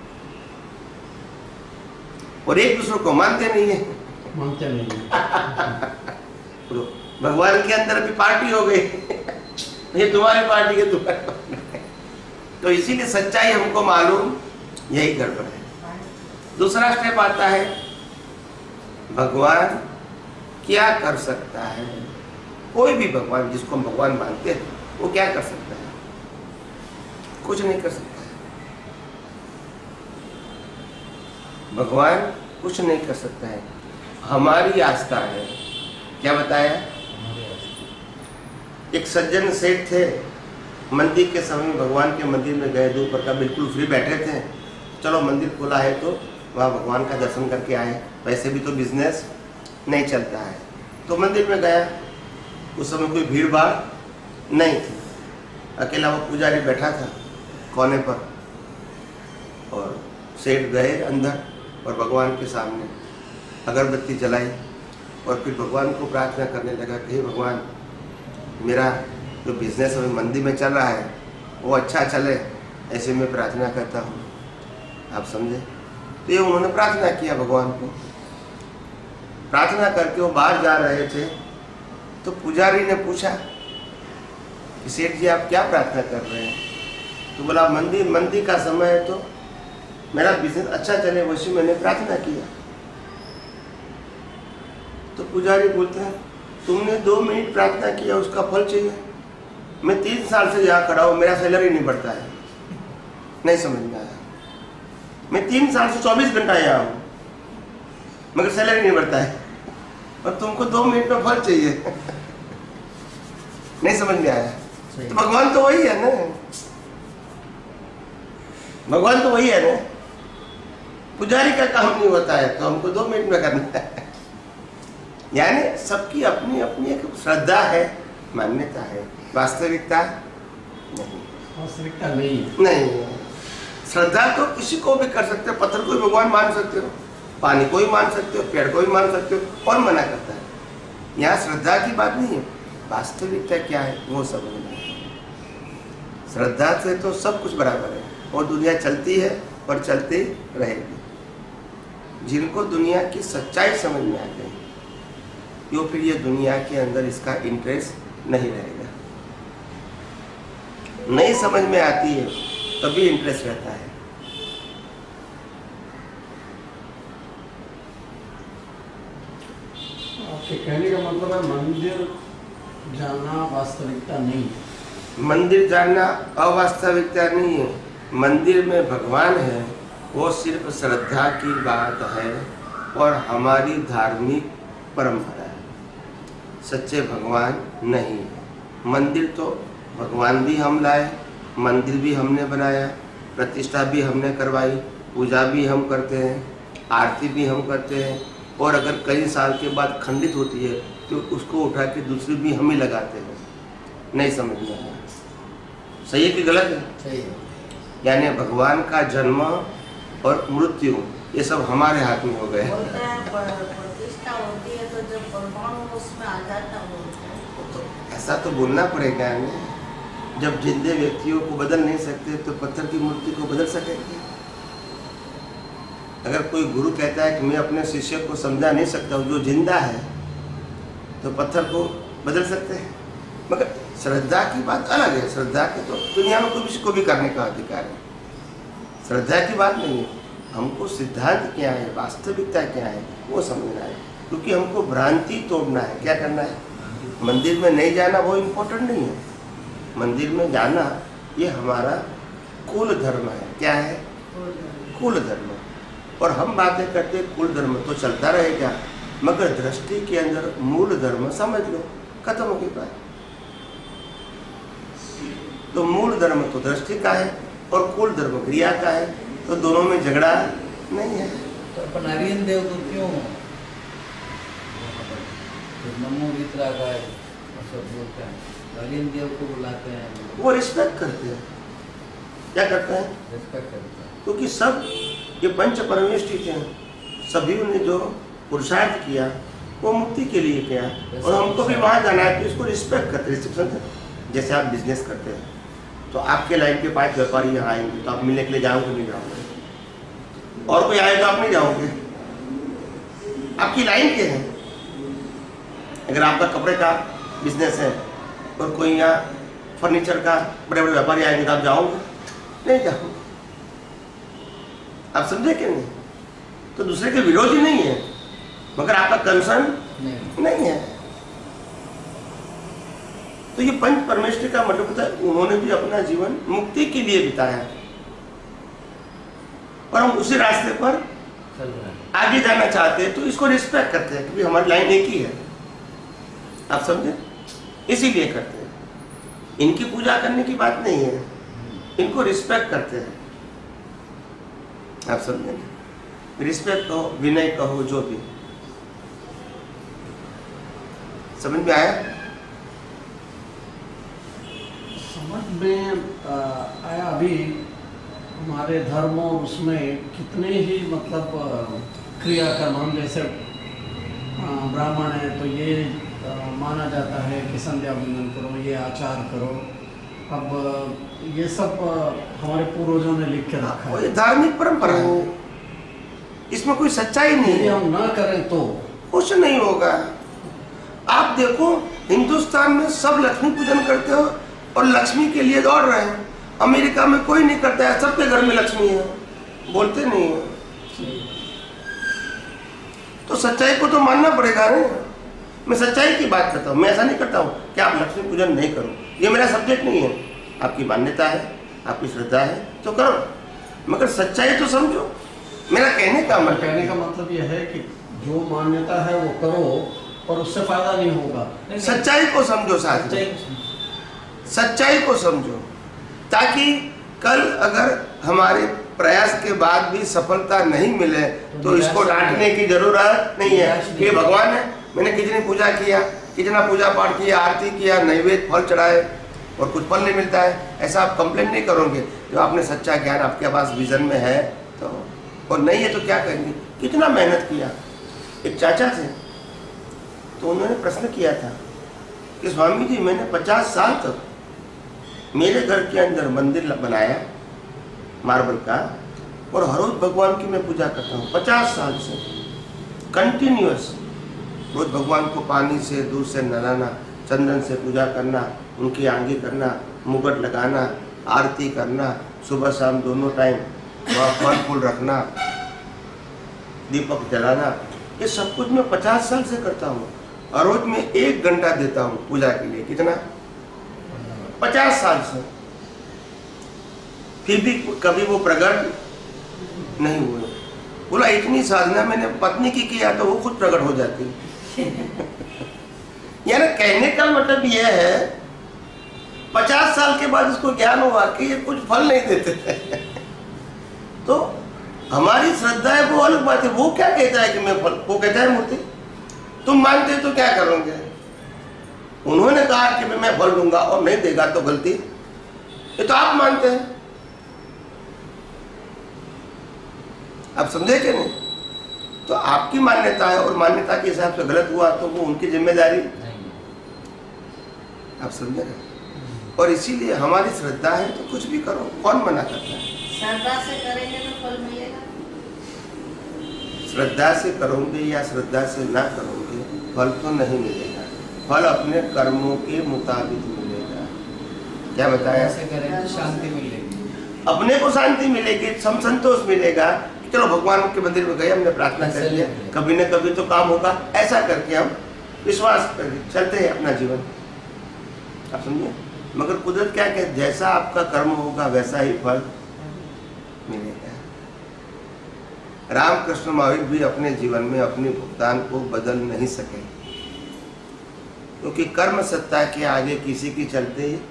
और एक दूसरे को मानते नहीं है। मानते नहीं है। भगवान के अंदर भी पार्टी हो गई, ये तुम्हारी पार्टी है, तुम्हारी पार्टी। तो इसीलिए सच्चाई हमको मालूम, यही गड़बड़ है। दूसरा स्टेप आता है, भगवान क्या कर सकता है? कोई भी भगवान जिसको हम भगवान मानते हैं वो क्या कर सकता है? कुछ नहीं कर सकता है। भगवान कुछ नहीं कर सकता है। हमारी आस्था है। क्या बताया? एक सज्जन सेठ थे, मंदिर के समय में भगवान के मंदिर में गए, दोपहर का बिल्कुल फ्री बैठे थे। चलो मंदिर खुला है तो वहाँ भगवान का दर्शन करके आए, वैसे भी तो बिजनेस नहीं चलता है। तो मंदिर में गया, उस समय कोई भीड़ भाड़ नहीं थी, अकेला वो पुजारी बैठा था कोने पर। और सेठ गए अंदर और भगवान के सामने अगरबत्ती जलाई और फिर भगवान को प्रार्थना करने लगा कि हे भगवान, मेरा जो बिजनेस अभी मंदी में चल रहा है वो अच्छा चले, ऐसे मैं प्रार्थना करता हूँ। आप समझे? तो ये उन्होंने प्रार्थना किया भगवान को। प्रार्थना करके वो बाहर जा रहे थे तो पुजारी ने पूछा कि सेठ जी आप क्या प्रार्थना कर रहे हैं? तो बोला मंदी का समय है तो मेरा बिजनेस अच्छा चले, वैसे मैंने प्रार्थना किया। तो पुजारी बोलते हैं तुमने 2 मिनट प्रार्थना किया, उसका फल चाहिए? मैं 3 साल से यहाँ खड़ा हूँ, मेरा सैलरी नहीं बढ़ता है। नहीं समझ में आया? मैं 3 साल से 24 घंटा यहाँ हूँ मगर सैलरी नहीं बढ़ता है और तुमको 2 मिनट में फल चाहिए। नहीं समझ में आया? तो भगवान तो वही है ना, भगवान तो वही है ना। पुजारी का काम नहीं होता है तो हमको 2 मिनट में करना है। यानी सबकी अपनी अपनी एक श्रद्धा है, मान्यता है, वास्तविकता नहीं। वास्तविकता नहीं नहीं। श्रद्धा तो किसी को भी कर सकते हो, पत्थर को भी भगवान मान सकते हो, पानी को भी मान सकते हो, पेड़ को भी मान सकते हो। कौन मना करता है? यहाँ श्रद्धा की बात नहीं है, वास्तविकता क्या है वो समझना है। श्रद्धा से तो सब कुछ बराबर है और दुनिया चलती है और चलती रहेगी। जिनको दुनिया की सच्चाई समझ में आ गई तो फिर ये दुनिया के अंदर इसका इंटरेस्ट नहीं रहेगा। नहीं समझ में आती है तभी इंटरेस्ट रहता है। आपके कहने का मतलब है मंदिर जाना वास्तविकता नहीं है। मंदिर जाना अवास्तविकता नहीं है। मंदिर में भगवान है वो सिर्फ श्रद्धा की बात है और हमारी धार्मिक परंपरा है, सच्चे भगवान नहीं। मंदिर तो भगवान भी हम लाए, मंदिर भी हमने बनाया, प्रतिष्ठा भी हमने करवाई, पूजा भी हम करते हैं, आरती भी हम करते हैं और अगर कई साल के बाद खंडित होती है तो उसको उठा के दूसरी भी हम ही लगाते हैं। नहीं समझ में आया? सही है कि गलत है? सही है। यानी भगवान का जन्म और मृत्यु ये सब हमारे हाथ में हो गए। बोलते हैं प्रतिष्ठा होती है तो जब परमाणु उसमें आ जाता है तो ऐसा तो बोलना पड़ेगा ना। जब जिंदे व्यक्तियों को बदल नहीं सकते तो पत्थर की मूर्ति को बदल सकेंगे? अगर कोई गुरु कहता है कि मैं अपने शिष्य को समझा नहीं सकता जो जिंदा है, तो पत्थर को बदल सकते हैं। मगर श्रद्धा की बात अलग है। श्रद्धा के तो दुनिया में किसी को भी करने का अधिकार है, श्रद्धा की बात नहीं है। हमको सिद्धांत क्या है, वास्तविकता क्या है वो समझना है, क्योंकि हमको भ्रांति तोड़ना है। क्या करना है? मंदिर में नहीं जाना वो इम्पोर्टेंट नहीं है। मंदिर में जाना ये हमारा कुल धर्म है। क्या है? कुल धर्म। और हम बातें करते कुल धर्म तो चलता रहेगा, मगर दृष्टि के अंदर मूल धर्म समझ लो, खत्म हो गई बात। तो मूल धर्म तो दृष्टि का है और कुल धर्म क्रिया का है, तो दोनों में झगड़ा नहीं है। तो अपन आर्यन देव को क्यों नमो मित्रा का सब बोलते हैं, आर्यन देव को बुलाते हैं? वो रिस्पेक्ट करते हैं। क्या करते हैं? रिस्पेक्ट करते हैं। क्योंकि सब ये पंच परमेष्ठित हैं, सभी ने जो पुरुषार्थ किया वो मुक्ति के लिए किया और हमको भी वहाँ जाना है तो इसको रिस्पेक्ट करते हैं। जैसे आप बिजनेस करते हैं तो आपके लाइन के 5 व्यापारी यहाँ आएंगे तो आप मिलने के लिए जाओगे नहीं जाओगे? और कोई आए तो आप नहीं जाओगे, आपकी लाइन के हैं। अगर आपका कपड़े का बिजनेस है और कोई यहाँ फर्नीचर का बड़े बड़े व्यापारी आएंगे तो आप जाओगे नहीं जाओगे? आप समझे कि नहीं? तो दूसरे के विरोधी नहीं है, मगर आपका कंसर्न नहीं है। तो ये पंच परमेश्वर का मतलब होता है, उन्होंने भी अपना जीवन मुक्ति के लिए बिताया और हम उसी रास्ते पर चल रहा है। आगे जाना चाहते हैं, तो इसको रिस्पेक्ट करते हैं क्योंकि हमारी लाइन एक ही है। आप समझे? इसीलिए करते हैं। इनकी पूजा करने की बात नहीं है, इनको रिस्पेक्ट करते हैं। आप समझे? रिस्पेक्ट कहो, विनय कहो, जो भी। समझ में आया? समझ में आया। अभी हमारे धर्म और उसमें कितने ही मतलब क्रियाकर्म, हम जैसे ब्राह्मण है तो ये माना जाता है कि संध्या वंदन करो, ये आचार करो। अब ये सब हमारे पूर्वजों ने लिख के रखा है, ये धार्मिक परंपरा है, इसमें कोई सच्चाई नहीं यदि है। हम ना करें तो कुछ नहीं होगा। आप देखो, हिंदुस्तान में सब लक्ष्मी पूजन करते हो और लक्ष्मी के लिए दौड़ रहे हैं। अमेरिका में कोई नहीं करता है, सबके घर में लक्ष्मी है, बोलते नहीं है। तो सच्चाई को तो मानना पड़ेगा ना। मैं सच्चाई की बात करता हूँ, मैं ऐसा नहीं करता हूँ कि आप लक्ष्मी पूजन नहीं करो, ये मेरा सब्जेक्ट नहीं है। आपकी मान्यता है, आपकी श्रद्धा है तो करो, मगर सच्चाई तो समझो। मेरा कहने का मतलब यह है कि जो मान्यता है वो करो और उससे फायदा नहीं होगा। सच्चाई को समझो साथ, सच्चाई को समझो, ताकि कल अगर हमारे प्रयास के बाद भी सफलता नहीं मिले तो इसको डांटने की जरूरत नहीं है। ये भगवान है, मैंने कितनी पूजा किया, कितना पूजा पाठ किया, आरती किया, नैवेद्य फल चढ़ाए और कुछ फल नहीं मिलता है, ऐसा आप कंप्लेंट नहीं करोगे। जो आपने सच्चा ज्ञान आपके पास विजन में है तो, और नहीं है तो क्या करेंगे। कितना मेहनत किया। एक चाचा थे तो उन्होंने प्रश्न किया था कि स्वामी जी, मैंने 50 साल तक मेरे घर के अंदर मंदिर बनाया मार्बल का और हर रोज भगवान की मैं पूजा करता हूँ 50 साल से कंटिन्यूअस। रोज भगवान को पानी से दूध से नहलाना, चंदन से पूजा करना, उनकी आंगी करना, मुगट लगाना, आरती करना, सुबह शाम दोनों टाइम वहाँ फल फूल रखना, दीपक जलाना, ये सब कुछ मैं 50 साल से करता हूँ और रोज में 1 घंटा देता हूँ पूजा के लिए। कितना? 50 साल से। फिर भी कभी वो प्रकट नहीं हुए। बोला इतनी साधना मैंने पत्नी की किया तो वो खुद प्रकट हो जाती। यानी कहने का मतलब यह है 50 साल के बाद इसको ज्ञान हुआ कि ये कुछ फल नहीं देते। तो हमारी श्रद्धा है वो अलग बात है। वो क्या कहता है कि मैं फल, वो कहता है मूर्ति। तुम मानते तो क्या करोगे? उन्होंने कहा कि मैं फल दूंगा और नहीं देगा तो गलती, ये तो आप मानते हैं। आप समझे कि नहीं? तो आपकी मान्यता है और मान्यता के हिसाब से गलत हुआ तो वो उनकी जिम्मेदारी। आप समझे ना? और इसीलिए हमारी श्रद्धा है तो कुछ भी करो, कौन मना करता है? श्रद्धा से करेंगे तो फल मिलेगा। श्रद्धा से करोगे या श्रद्धा से ना करोगे फल तो नहीं मिलेगा। फल अपने कर्मों के मुताबिक मिलेगा। क्या बताया? ऐसे करें तो शांति मिलेगी, अपने को शांति मिलेगी, संतोष मिलेगा। चलो भगवान के मंदिर में गए, हमने प्रार्थना कर लिया, कभी न कभी तो काम होगा, ऐसा करके हम विश्वास करके चलते हैं अपना जीवन। आप समझे? मगर कुदरत क्या कहते, जैसा आपका कर्म होगा वैसा ही फल मिलेगा। रामकृष्ण महावीर भी अपने जीवन में अपने भुगतान को बदल नहीं सके, क्योंकि कर्म सत्ता के आगे किसी की चलते ही।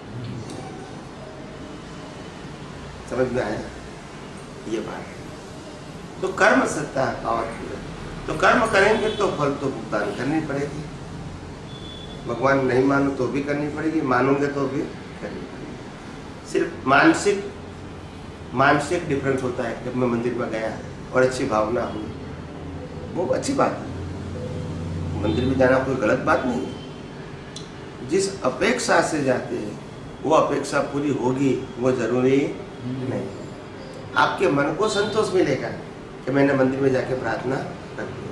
समझ में आया ये बात? तो कर्म सत्ता पावरफुल है, तो कर्म करेंगे तो फल तो भुगतान करनी पड़ेगी। भगवान नहीं मानो तो भी करनी पड़ेगी, मानोगे तो भी करनी पड़ेगी। सिर्फ मानसिक डिफरेंस होता है। जब मैं मंदिर में गया और अच्छी भावना हुई, वो अच्छी बात है। मंदिर में जाना कोई गलत बात नहीं है। जिस अपेक्षा से जाते हैं वो अपेक्षा पूरी होगी वो जरूरी नहीं। आपके मन को संतोष मिलेगा कि मैंने मंदिर में जाके प्रार्थना कर दिया।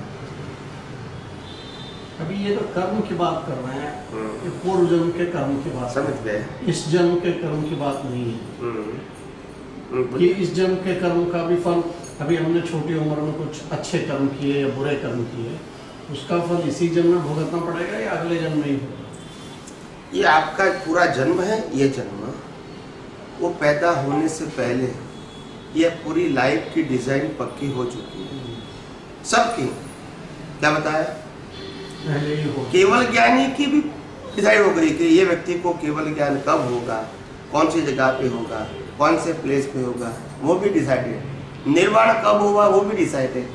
अभी ये तो कर्म की बात कर रहे हैं, ये पूर्व जन्म के कर्म की बात समझ गए? इस जन्म के कर्म की बात नहीं है कि इस जन्म के कर्म का भी फल। अभी हमने छोटी उम्र में कुछ अच्छे कर्म किए या बुरे कर्म किए उसका फल इसी जन्म में भुगतना पड़ेगा या अगले जन्म में ही होगा? ये आपका पूरा जन्म है, ये जन्म वो पैदा होने से पहले ये पूरी लाइफ की डिजाइन पक्की हो चुकी है सबकी। क्या बताया? पहले ही होगा। केवल ज्ञानी की भी डिसाइड हो गई कि ये व्यक्ति को केवल ज्ञान कब होगा, कौन सी जगह पे होगा, कौन से प्लेस पे होगा, वो भी डिसाइडेड। निर्वाण कब होगा वो भी डिसाइडेड।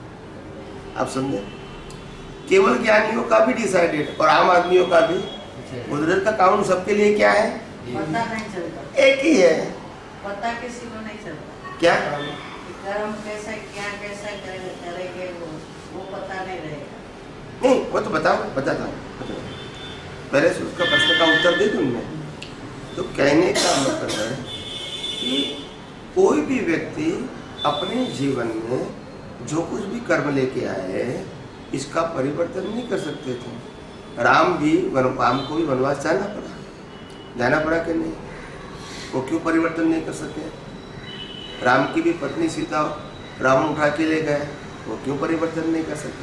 आप समझे? केवल ज्ञानियों का भी डिसाइडेड और आम आदमियों का भी। कुदरत का कानून सबके लिए क्या है? पता नहीं चलता, एक ही है। पता किसी को नहीं चलता। क्या? कर्म कैसा क्या कैसा करेंगे वो पता नहीं रहेगा। नहीं, वो तो बताता हूँ। पहले से उसका प्रश्न का उत्तर दे दूँ मैं। तो कहने का मतलब है कि कोई भी व्यक्ति अपने जीवन में जो कुछ भी कर्म लेके आए इसका परिवर्तन नहीं कर सकते थे। राम को भी वनवास जाना पड़ा कि नहीं? वो क्यों परिवर्तन नहीं कर सके? राम की भी पत्नी सीता रावण उठा के ले गए, वो क्यों परिवर्तन नहीं कर सके?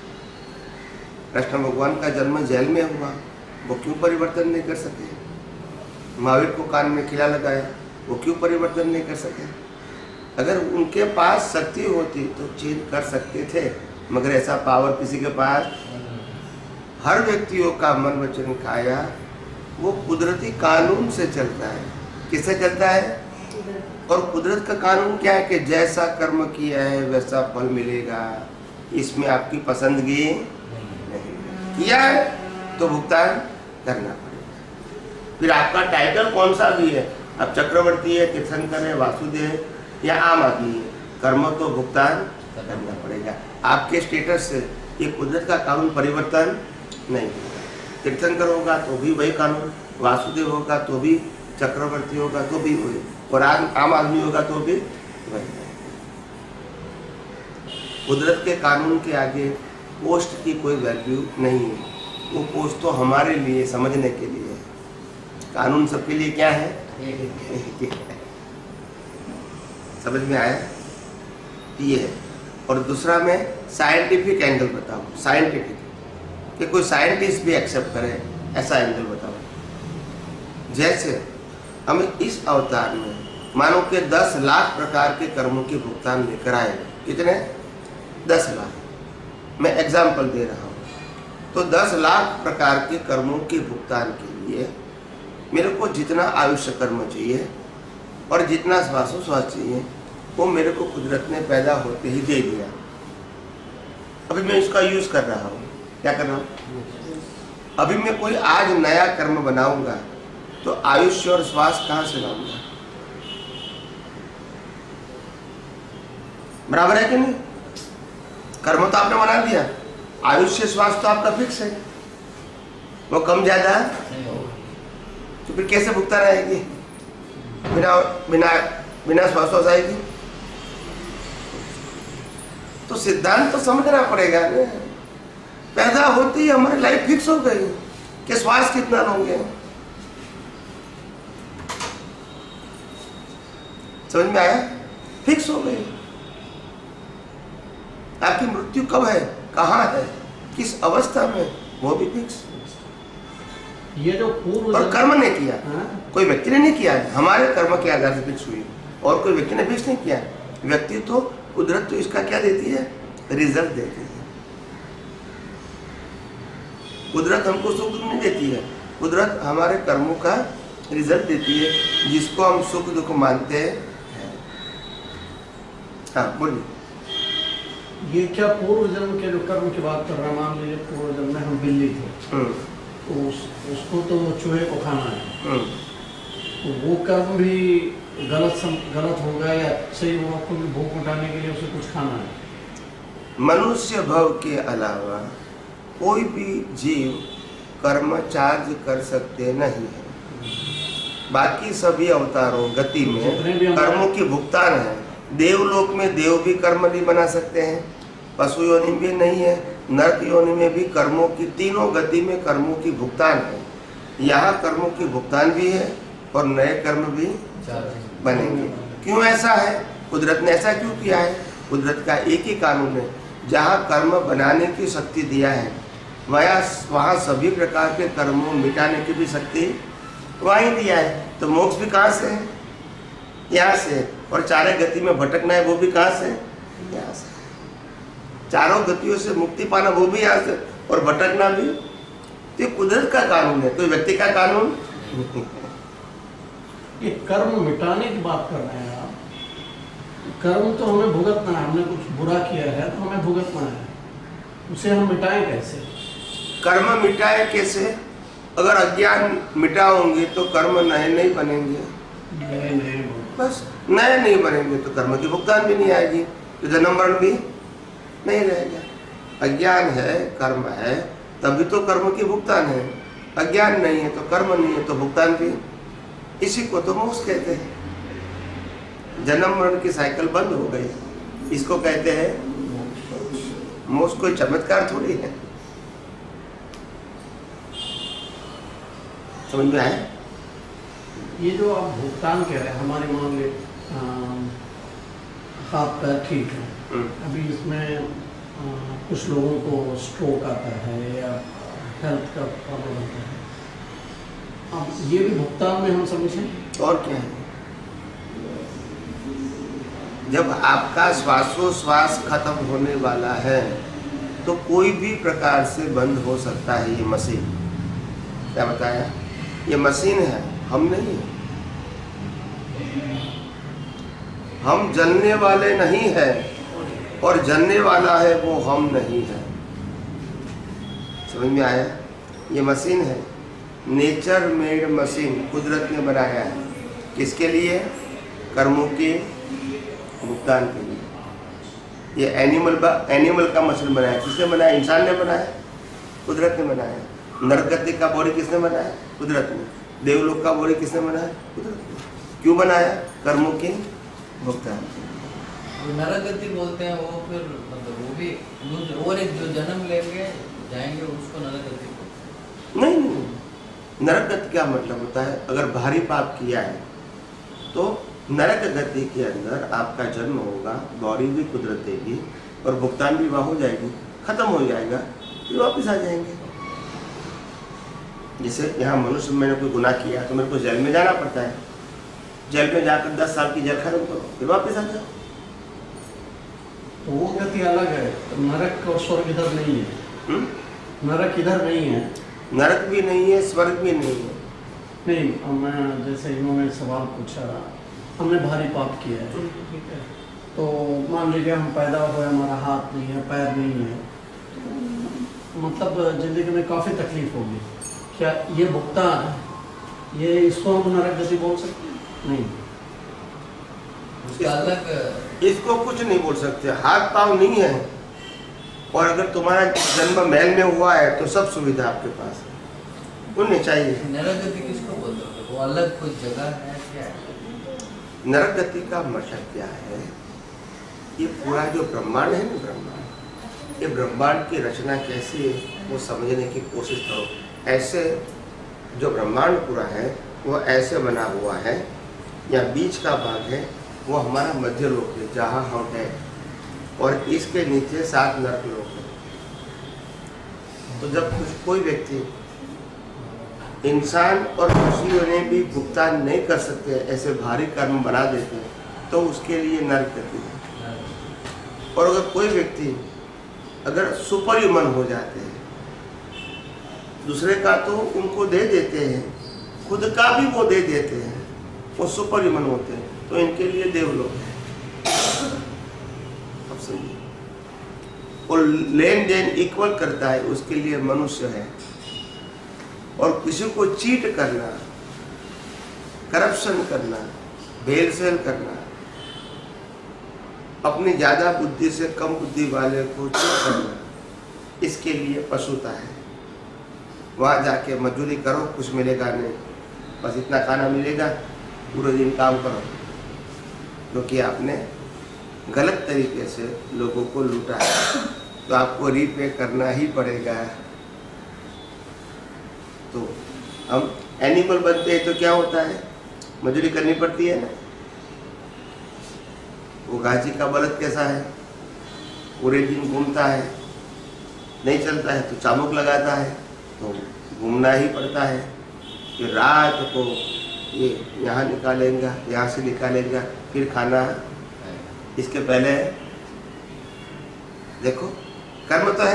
कृष्ण भगवान का जन्म जेल में हुआ, वो क्यों परिवर्तन नहीं कर सके? महावीर को कान में खिला लगाया, वो क्यों परिवर्तन नहीं कर सके? अगर उनके पास शक्ति होती तो चेंज कर सकते थे, मगर ऐसा पावर किसी के पास। हर व्यक्तियों का मन वचन काया वो कुदरती कानून से चलता है। किससे चलता है? और कुदरत का कानून क्या है कि जैसा कर्म किया है वैसा फल मिलेगा, इसमें आपकी पसंदगी नहीं। किया है तो भुगतान करना पड़ेगा। फिर आपका टाइटल कौन सा भी है, अब चक्रवर्ती है, तीर्थंकर है, वासुदेव या आम आदमी है, कर्म तो भुगतान करना पड़ेगा। आपके स्टेटस से ये कुदरत का कानून परिवर्तन नहीं होगा। तीर्थंकर होगा तो भी वही कानून, वासुदेव होगा तो भी, चक्रवर्ती होगा तो भी वही, और आम आदमी होगा तो भी वही। कुदरत के कानून के आगे पोस्ट की कोई वैल्यू नहीं है। वो पोस्ट तो हमारे लिए समझने के लिए है। कानून सबके लिए क्या है? समझ में आया? ये है। और दूसरा मैं साइंटिफिक एंगल बताऊँ, साइंटिफिक कि कोई साइंटिस्ट भी एक्सेप्ट करे ऐसा एंगल बताऊँ। जैसे हम इस अवतार में मानो कि 10 लाख प्रकार के कर्मों के भुगतान लेकर आए। कितने? 10 लाख। मैं एग्जाम्पल दे रहा हूँ। तो 10 लाख प्रकार के कर्मों के भुगतान के लिए मेरे को जितना आयुष्य कर्म चाहिए और जितना श्वासोश्वास चाहिए वो मेरे को कुदरत ने पैदा होते ही दे दिया। अभी मैं इसका यूज कर रहा हूँ। क्या कर रहा हूँ? अभी मैं कोई आज नया कर्म बनाऊंगा तो आयुष्य और श्वास कहाँ से लाऊंगा? बराबर है कि नहीं? कर्म तो आपने बना दिया, आयुष्य श्वास तो आपका फिक्स है, वो कम ज्यादा तो फिर कैसे भुगतान आएगी? बिना बिना बिना श्वास आएगी? तो सिद्धांत तो समझना पड़ेगा ना। पैदा होती ही हमारी लाइफ फिक्स हो गई कि श्वास कितना लोगे। समझ में आया? फिक्स हो गई। आपकी मृत्यु कब है, कहाँ है, किस अवस्था में, वो भी फिक्स। ये जो पूर्व और कर्म ने किया, कोई व्यक्ति ने नहीं किया, हमारे कर्म के आधार से फिक्स हुई, और कोई व्यक्ति ने फिक्स नहीं किया। व्यक्ति तो कुदरत तो इसका क्या देती है? रिजल्ट देती है। कुदरत हमको सुख दुख नहीं देती है, कुदरत हमारे कर्मों का रिजल्ट देती है, जिसको हम सुख दुख मानते हैं। हाँ बोलिए। ये क्या पूर्व जन्म के जो कर्म की बात कर रहा है, मान लीजिए पूर्व जन्म में हम बिल्ली थे तो उसको तो चूहे को खाना है, तो वो कर्म भी गलत होगा या सही होगा? आपको भी भूख उठाने के लिए उसे कुछ खाना है। मनुष्य भव के अलावा कोई भी जीव कर्म चार्ज कर सकते नहीं है। बाकी सभी अवतारों गति में कर्मों की भुगतान है। देवलोक में देव भी कर्म नहीं बना सकते हैं, पशु योनि में नहीं है, नरक योनि में भी कर्मों की, तीनों गति में कर्मों की भुगतान है। यहाँ कर्मों की भुगतान भी है और नए कर्म भी बनेंगे। क्यों ऐसा है? कुदरत ने ऐसा क्यों किया है? कुदरत का एक ही कानून है जहाँ कर्म बनाने की शक्ति दिया है वहाँ सभी प्रकार के कर्मों मिटाने की भी शक्ति वहीं दिया है। तो मोक्ष भी कहाँ से है? यहाँ से। और चारे गति में भटकना है वो भी कहाँ से? यहाँ से। चारों गतियों से मुक्ति पाना वो भी यहाँ से, और भटकना भी। तो ये कुदरत का कानून है, कोई व्यक्ति का कानून। ये कर्म मिटाने की बात कर रहे हैं आप। कर्म तो हमें भुगतना है, हमने कुछ बुरा किया है तो हमें भुगतना है, उसे हम मिटाएं कैसे? कर्म मिटाए कैसे? अगर अज्ञान मिटाओगे तो कर्म नए नहीं बनेंगे। नहीं बस नए नहीं बनेंगे तो कर्म की भुगतान भी नहीं आएगी, तो जन्म मरण भी नहीं रहेगा। अज्ञान है, कर्म है, तभी तो कर्म की भुगतान है। अज्ञान नहीं है तो कर्म नहीं है तो भुगतान भी। इसी को तो मोक्ष कहते हैं। जन्म मरण की साइकिल बंद हो गई, इसको कहते हैं मोक्ष। कोई चमत्कार थोड़ी है। समझ में आया? ये जो आप भुगतान कह रहे हैं, हमारे मान ली हाथ पैर ठीक है, अभी इसमें कुछ लोगों को स्ट्रोक आता है या हेल्थ का प्रॉब्लम होता है, अब ये भी भुगतान में हम समझें? और क्या है? जब आपका श्वासोश्वास खत्म होने वाला है तो कोई भी प्रकार से बंद हो सकता है। ये मशीन, क्या बताया? ये मशीन है, हम नहीं है। हम जलने वाले नहीं है और जलने वाला है वो हम नहीं है। समझ में आया? ये मशीन है, नेचर मेड मशीन, कुदरत ने बनाया है। किसके लिए? कर्मों के भुगतान के लिए। ये एनिमल का मशीन बनाया, किसने बनाया? इंसान ने बनाया, कुदरत ने बनाया। नरगति का बॉडी किसने बनाया? कुदरत ने। देवलोक का बॉडी किसने बनाया? कुदरत ने। क्यों बनाया? कर्मों के भुगतान। नरगति बोलते हैं वो, फिर मतलब वो भी और एक जो जन्म लेंगे जाएंगे उसको नरगति बोलते हैं। नहीं, नरक गति का मतलब होता है अगर भारी पाप किया है तो नरक गति के अंदर आपका जन्म होगा, बॉडी भी कुदरत देगी और भुगतान भी वहाँ हो जाएगी, खत्म हो जाएगा, फिर वापस आ जाएंगे। जैसे यहाँ मनुष्य, मैंने कोई गुनाह किया तो मेरे को जेल में जाना पड़ता है, जेल में जाकर 10 साल की जेल खत्म करो, फिर वापस आ जाओ। तो वो गति अलग है, तो नरक और स्वर्ग इधर नहीं है। नरक इधर नहीं है, नरक भी नहीं है, स्वर्ग भी नहीं है। नहीं, मैं जैसे इन्होंने सवाल पूछा, हमने भारी पाप किया है, ठीक है, तो मान लीजिए हम पैदा हुए, हमारा हाथ नहीं है, पैर नहीं है, तो मतलब जिंदगी में काफ़ी तकलीफ होगी। क्या ये भुगतान है? ये इसको हम नरक गति बोल सकते हैं? नहीं, उसका अलग। इसको कुछ नहीं बोल सकते। हाथ पाँव नहीं है और अगर तुम्हारा जन्म महल में हुआ है तो सब सुविधा आपके पास है, होनी चाहिए। नरक गति किसको बोलते हो? वो अलग कोई जगह है क्या है? नरक गति का मतलब क्या है? ये पूरा जो ब्रह्मांड है ना, ब्रह्मांड, ये ब्रह्मांड की रचना कैसी है वो समझने की कोशिश करो। ऐसे जो ब्रह्मांड पूरा है वो ऐसे बना हुआ है, या बीच का भाग है वो हमारा मध्य लोक है जहाँ हम हैं, और इसके नीचे 7 नरक लोक है। तो जब कोई व्यक्ति, इंसान और पशुओं ने भी भुगतान नहीं कर सकते, ऐसे भारी कर्म बना देते हैं, तो उसके लिए नरक गति है। और अगर कोई व्यक्ति अगर सुपर ह्यूमन हो जाते हैं, दूसरे का तो उनको दे देते हैं, खुद का भी वो दे देते हैं, वो सुपर ह्यूमन होते हैं, तो इनके लिए देवलोक है। अब समझिए, और लेन देन इक्वल करता है, उसके लिए मनुष्य है। और किसी को चीट करना, करप्शन करना, भेलसेल करना, अपनी ज्यादा बुद्धि से कम बुद्धि वाले को चीट करना, इसके लिए पशुता है। वहाँ जाके मजदूरी करो, कुछ मिलेगा नहीं, बस इतना खाना मिलेगा, पूरे दिन काम करो, क्योंकि आपने गलत तरीके से लोगों को लूटा है, तो आपको रीपे करना ही पड़ेगा। तो हम एनिमल बनते हैं तो क्या होता है? मजदूरी करनी पड़ती है ना। वो गाजी का बलद कैसा है? पूरे दिन घूमता है, नहीं चलता है तो चाबुक लगाता है, तो घूमना ही पड़ता है। फिर रात को ये यहाँ निकालेगा, यहाँ से निकालेगा, फिर खाना। इसके पहले देखो कर्म तो है।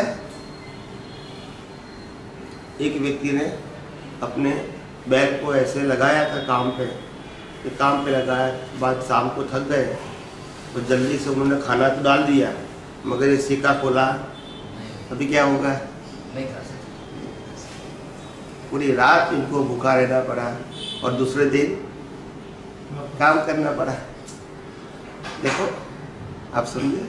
एक व्यक्ति ने अपने बैल को ऐसे लगाया था काम पे, कि काम पे लगाया, बाद शाम को थक गए तो जल्दी से उन्होंने खाना तो डाल दिया, मगर ये सिक्का खोला, अभी क्या होगा? नहीं खा सकते। पूरी रात इनको भूखा रहना पड़ा और दूसरे दिन काम करना पड़ा। देखो आप समझे?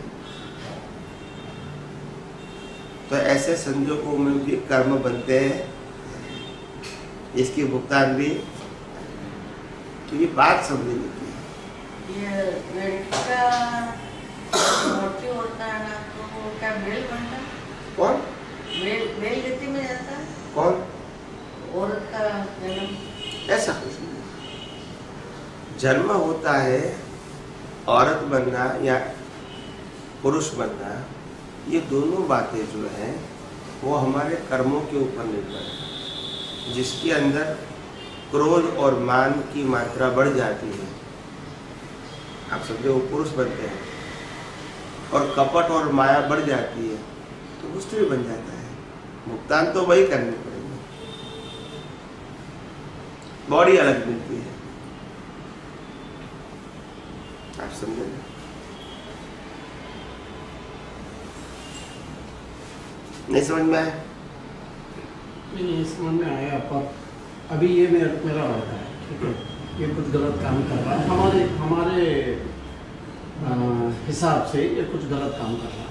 तो ऐसे संजोगों में भी कर्म बनते हैं, इसकी भुगतान भी। तो ये बात समझने की। ये लड़की का मृत्यु होता है ना, तो वो क्या बेल बनता है? कौन? बेल गति में जाता है। कौन? औरत का जन्म। ऐसा कुछ नहीं। जन्म होता है, औरत बनना या पुरुष बनना, ये दोनों बातें जो हैं वो हमारे कर्मों के ऊपर निर्भर है। जिसके अंदर क्रोध और मान की मात्रा बढ़ जाती है, आप समझे, वो पुरुष बनते हैं। और कपट और माया बढ़ जाती है तो वो स्त्री बन जाता है। भुगतान तो वही करनी पड़ेगी, बॉडी अलग मिलती है। आप समझे? नहीं समझ में आया? नहीं समझ में आया, पर अभी ये मेरा लड़का है, ठीक है, ये कुछ गलत काम कर रहा है, हमारे हिसाब से ये कुछ गलत काम कर रहा है।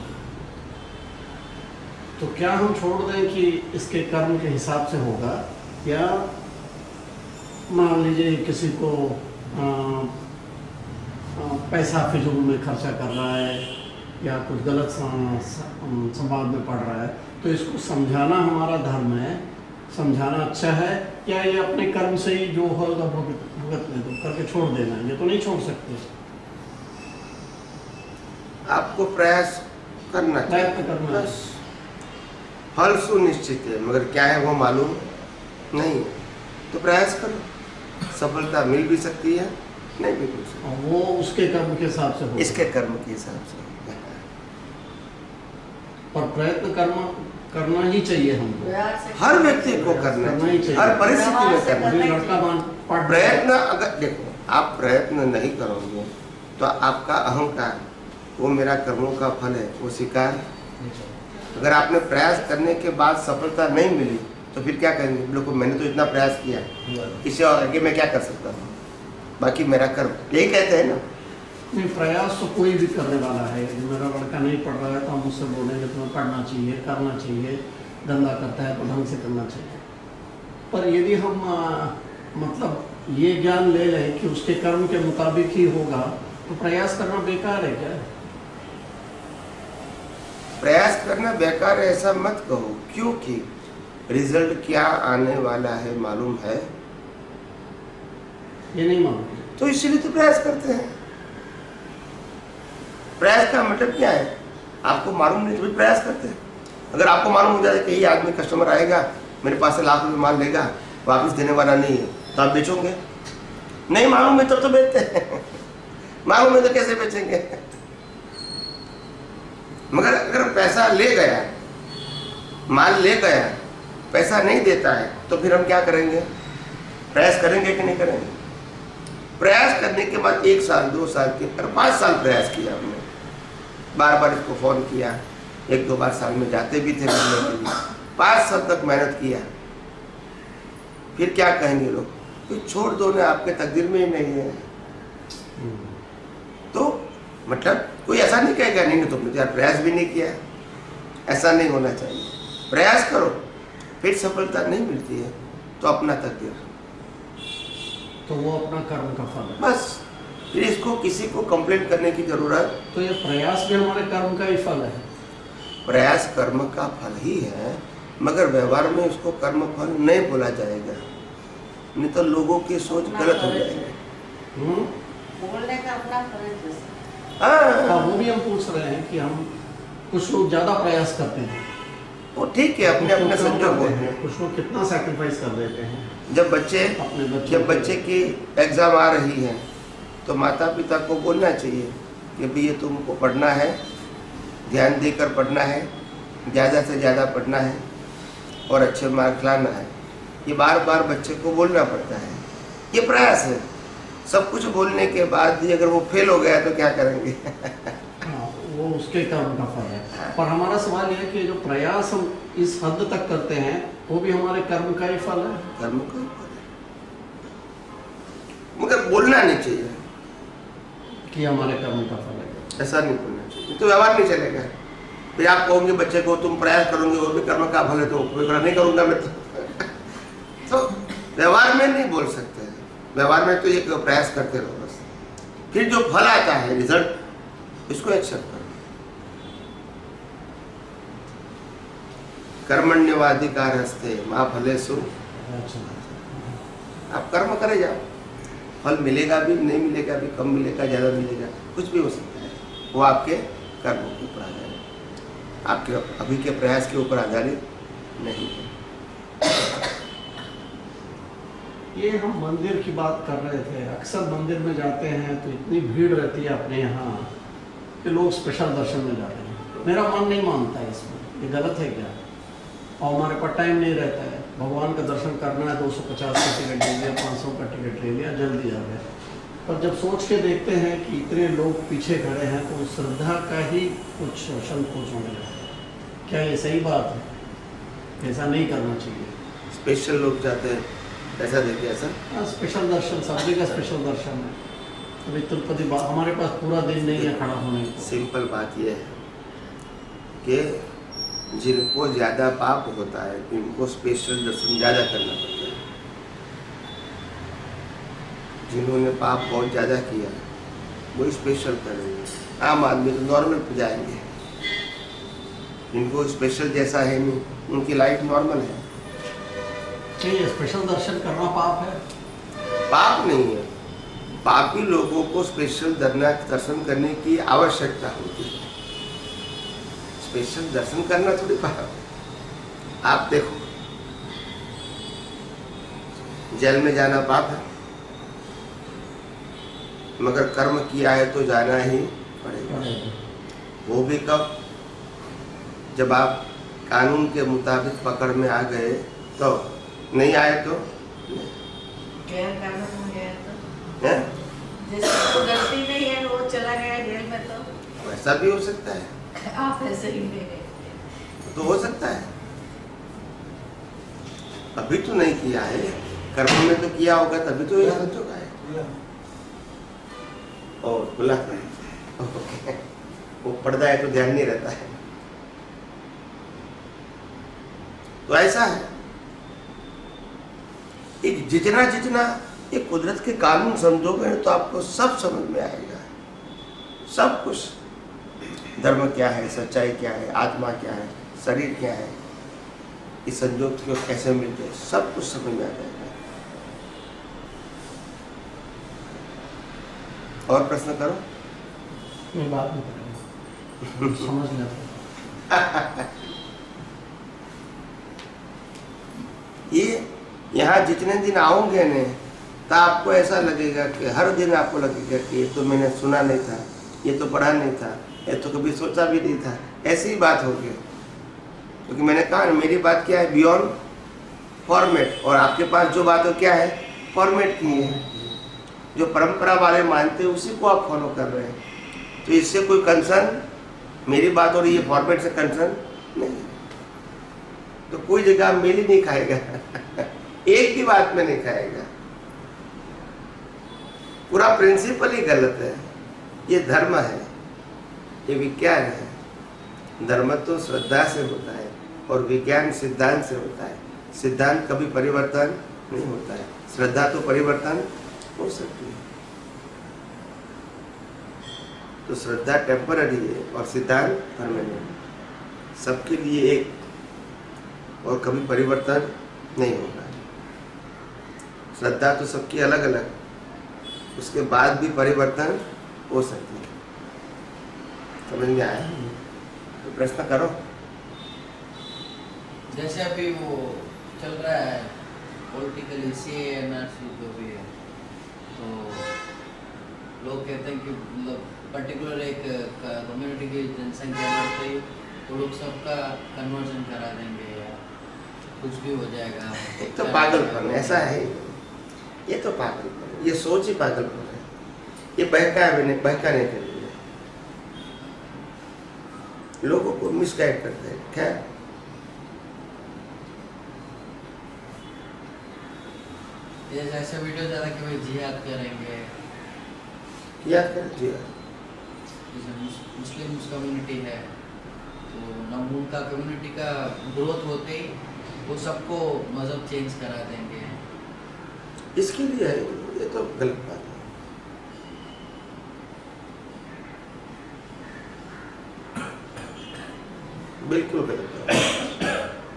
तो क्या हम छोड़ दें कि इसके कर्म के हिसाब से होगा, या मान लीजिए किसी को पैसा फिजूल में खर्चा कर रहा है या कुछ गलत समाज में पड़ रहा है, तो इसको समझाना हमारा धर्म है, समझाना अच्छा है, या ये अपने कर्म से ही जो होगा भुगत ले दो करके छोड़ देना? ये तो नहीं छोड़ सकते। आपको प्रयास करना चाहिए, बस। फल सुनिश्चित है, मगर क्या है वो मालूम नहीं है, तो प्रयास करो, सफलता मिल भी सकती है, नहीं भी मिल सकती। और वो उसके कर्म के हिसाब से हो, इसके कर्म के हिसाब से। पर प्रयत्न करना ही चाहिए हमको, हर व्यक्ति को करना चाहिए, हर परिस्थिति में करना। प्रयत्न अगर देखो, आप प्रयत्न नहीं करोगे तो आपका अहंकार, वो मेरा कर्मों का फल है, वो स्वीकार। अगर आपने प्रयास करने के बाद सफलता नहीं मिली तो फिर क्या करेंगे? लोगों, मैंने तो इतना प्रयास किया, इससे और आगे मैं क्या कर सकता हूँ, बाकी मेरा कर्म, यही कहते हैं ना। नहीं, प्रयास तो कोई भी करने वाला है। मेरा लड़का नहीं पढ़ रहा है तो हम उससे बोलेंगे तुम्हें पढ़ना चाहिए, करना चाहिए, धंधा करता है तो ढंग से करना चाहिए। पर यदि हम मतलब ये ज्ञान ले लें कि उसके कर्म के मुताबिक ही होगा, तो प्रयास करना बेकार है क्या? प्रयास करना बेकार है ऐसा मत कहो, क्योंकि रिजल्ट क्या आने वाला है मालूम है? ये नहीं मालूम, तो इसीलिए तो प्रयास करते हैं। प्रयास का मतलब क्या है? आपको मालूम नहीं तो भी प्रयास करते हैं। अगर आपको मालूम हो जाए कि ये आदमी कस्टमर आएगा, मेरे पास से लाख रुपए माल लेगा, वापस देने वाला नहीं है, तो आप बेचोगे? नहीं मालूम है तब तो बेचते हैं। मालूम है तो कैसे बेचेंगे? मगर अगर पैसा ले गया, माल ले गया, पैसा नहीं देता है, तो फिर हम क्या करेंगे? प्रयास करेंगे कि नहीं करेंगे? प्रयास करने के बाद 1 साल, 2 साल, 3 और 5 साल प्रयास किया हमने, बार बार इसको फ़ोन किया, 1-2 बार साल में जाते भी थे मिलने के लिए, 5 साल तक मेहनत किया, फिर क्या कहेंगे लोग? तो छोड़ दो ना, आपके तकदीर में ही नहीं है। तो मतलब कोई ऐसा नहीं कहेगा नहीं ना, तुमने तो यार प्रयास भी नहीं किया। ऐसा नहीं होना चाहिए। प्रयास करो, फिर सफलता नहीं मिलती है तो अपना तकदीर, तो वो अपना कर्म का फल है, बस। फिर इसको किसी को कंप्लेंट करने की जरूरत। तो ये प्रयास भी हमारे कर्म का ही फल है। प्रयास कर्म का फल ही है, मगर व्यवहार में उसको कर्म फल नहीं बोला जाएगा, नहीं तो लोगों की सोच गलत हो जाएगी। बोलने का अपना फर्ज है। हाँ, वो भी हम पूछ रहे हैं कि हम कुछ लोग ज़्यादा प्रयास करते हैं, वो ठीक है, अपने अपने संजोग होते हैं। कुछ लोग कितना सैक्रिफाइस कर देते हैं। जब बच्चे की एग्ज़ाम आ रही है तो माता पिता को बोलना चाहिए कि भाई ये तुमको पढ़ना है, ध्यान देकर पढ़ना है, ज़्यादा से ज़्यादा पढ़ना है और अच्छे मार्क लाना है। ये बार बार बच्चे को बोलना पड़ता है, ये प्रयास है। सब कुछ बोलने के बाद भी अगर वो फेल हो गया तो क्या करेंगे? हाँ, वो उसके कर्म का फल है। पर हमारा सवाल यह है कि जो प्रयास हम इस हद तक करते हैं वो भी हमारे कर्म का ही फल है। कर्म का ही फल है, मगर बोलना नहीं चाहिए कि हमारे कर्म का फल है। ऐसा नहीं बोलना चाहिए, तो व्यवहार नहीं चलेगा। फिर आप कहोगे बच्चे को तुम प्रयास करोगे वो भी कर्म का फल है, तो नहीं करूँगा मैं तो व्यवहार में नहीं बोल सकते हैं। व्यवहार में तो एक प्रयास करते रहो बस, फिर जो फल आता है रिजल्ट, इसको एक्सेप्ट करो। कर्मण्यवाधिकारस्ते मां फलेषु, आप कर्म करे जाओ, फल मिलेगा भी, नहीं मिलेगा भी, कम मिलेगा, ज़्यादा मिलेगा, कुछ भी हो सकता है। वो आपके कर्मों के ऊपर आधारित, आपके अभी के प्रयास के ऊपर आधारित नहीं है। ये हम मंदिर की बात कर रहे थे। अक्सर मंदिर में जाते हैं तो इतनी भीड़ रहती है अपने यहाँ कि लोग स्पेशल दर्शन में जाते हैं। मेरा मन नहीं मानता है इसमें, ये गलत है क्या? और हमारे पास टाइम नहीं रहता है, भगवान का दर्शन करना है, 250 का टिकट ले लिया, 500 का टिकट ले लिया, जल्दी आ गया। पर जब सोच के देखते हैं कि इतने लोग पीछे खड़े हैं तो श्रद्धा का ही कुछ संकोच होने लगता है। क्या ये सही बात है? ऐसा नहीं करना चाहिए। स्पेशल लोग जाते हैं, ऐसा देखिए, ऐसा हाँ, स्पेशल दर्शन, सब जगह स्पेशल दर्शन है। अभी तिरुपति हमारे पास पूरा दिन नहीं है खड़ा होने को। सिंपल बात यह है कि जिनको ज़्यादा पाप होता है उनको स्पेशल दर्शन ज़्यादा करना पड़ता है। जिन्होंने पाप बहुत ज़्यादा किया वो स्पेशल करेंगे, आम आदमी तो नॉर्मल पे जाएंगे। जिनको स्पेशल जैसा है नहीं, उनकी लाइफ नॉर्मल है। चाहिए स्पेशल दर्शन करना पाप है? पाप नहीं है, पापी लोगों को स्पेशल दर्शन करने की आवश्यकता होती है। स्पेशल दर्शन करना थोड़ी पाप है। आप देखो, जेल में जाना पाप है, मगर कर्म किया है तो जाना ही पड़ेगा। वो भी कब? जब आप कानून के मुताबिक पकड़ में आ गए, तो नहीं आए तो गैर कानून गया तो है? जिसको गलती नहीं है वो चला गया जेल में, तो वैसा भी हो सकता है। आप ऐसे ही नहीं, तो हो सकता है, अभी तो नहीं किया है, कर्म में तो किया होगा तभी तो ये संजोग है। और खुला वो पड़ता है तो ध्यान नहीं रहता है। तो ऐसा है, एक जितना जितना ये कुदरत के कानून समझोगे तो आपको सब समझ में आएगा। सब कुछ, धर्म क्या है, सच्चाई क्या है, आत्मा क्या है, शरीर क्या है, इस संजोग को कैसे मिलते हैं, सब कुछ समझ में आ जाएगा। और प्रश्न करो। मैं बात नहीं करूँगा, समझ लेते। ये यहाँ जितने दिन आओगे न, तो आपको ऐसा लगेगा कि हर दिन आपको लगेगा कि ये तो मैंने सुना नहीं था, ये तो पढ़ा नहीं था, ये तो कभी सोचा भी नहीं था। ऐसी ही बात होगी, क्योंकि मैंने कहा मेरी बात क्या है, बियॉन्ड फॉर्मेट, और आपके पास जो बात हो क्या है, फॉर्मेट की है। जो परंपरा वाले मानते हैं उसी को आप फॉलो कर रहे हैं। तो इससे कोई कंसर्न, मेरी बात और ये फॉर्मेट से कंसर्न नहीं, तो कोई जगह मेल ही नहीं खाएगा। एक भी बात में नहीं खाएगा। पूरा प्रिंसिपल ही गलत है। ये धर्म है, ये विज्ञान है। धर्म तो श्रद्धा से होता है और विज्ञान सिद्धांत से होता है। सिद्धांत कभी परिवर्तन नहीं होता है, श्रद्धा तो परिवर्तन हो सकती है। तो श्रद्धा टेम्पररी है और सिद्धांत परमानेंट, सबके लिए एक, और कभी परिवर्तन नहीं होगा। श्रद्धा तो सबकी अलग अलग, उसके बाद भी परिवर्तन हो सकती है। समझ में आया? तो प्रश्न करो। जैसे अभी वो चल रहा है पॉलिटिकली CA/NRC जो भी है, तो लोग कहते हैं कि मतलब पर्टिकुलर एक कम्युनिटी की जनसंख्या बढ़ते ही तो लोग सबका कन्वर्जन करा देंगे या कुछ भी हो जाएगा। एक तो पागलपन ऐसा है, ये तो पागलपन, ये सोच ही पागलपन है। ये बहकाने के लिए लोगों को मिसगाइड करते हैं। खैर जैसे ऐसे वीडियो ज़्यादा कि भाई जिहाद करेंगे, याद कर जिहाद। जैसे मुस्लिम कम्युनिटी है तो न उनका कम्युनिटी का ग्रोथ होते ही वो सबको मज़हब चेंज करा देंगे। इसके लिए है, ये तो गलत बात है। बिल्कुल गलत बात है।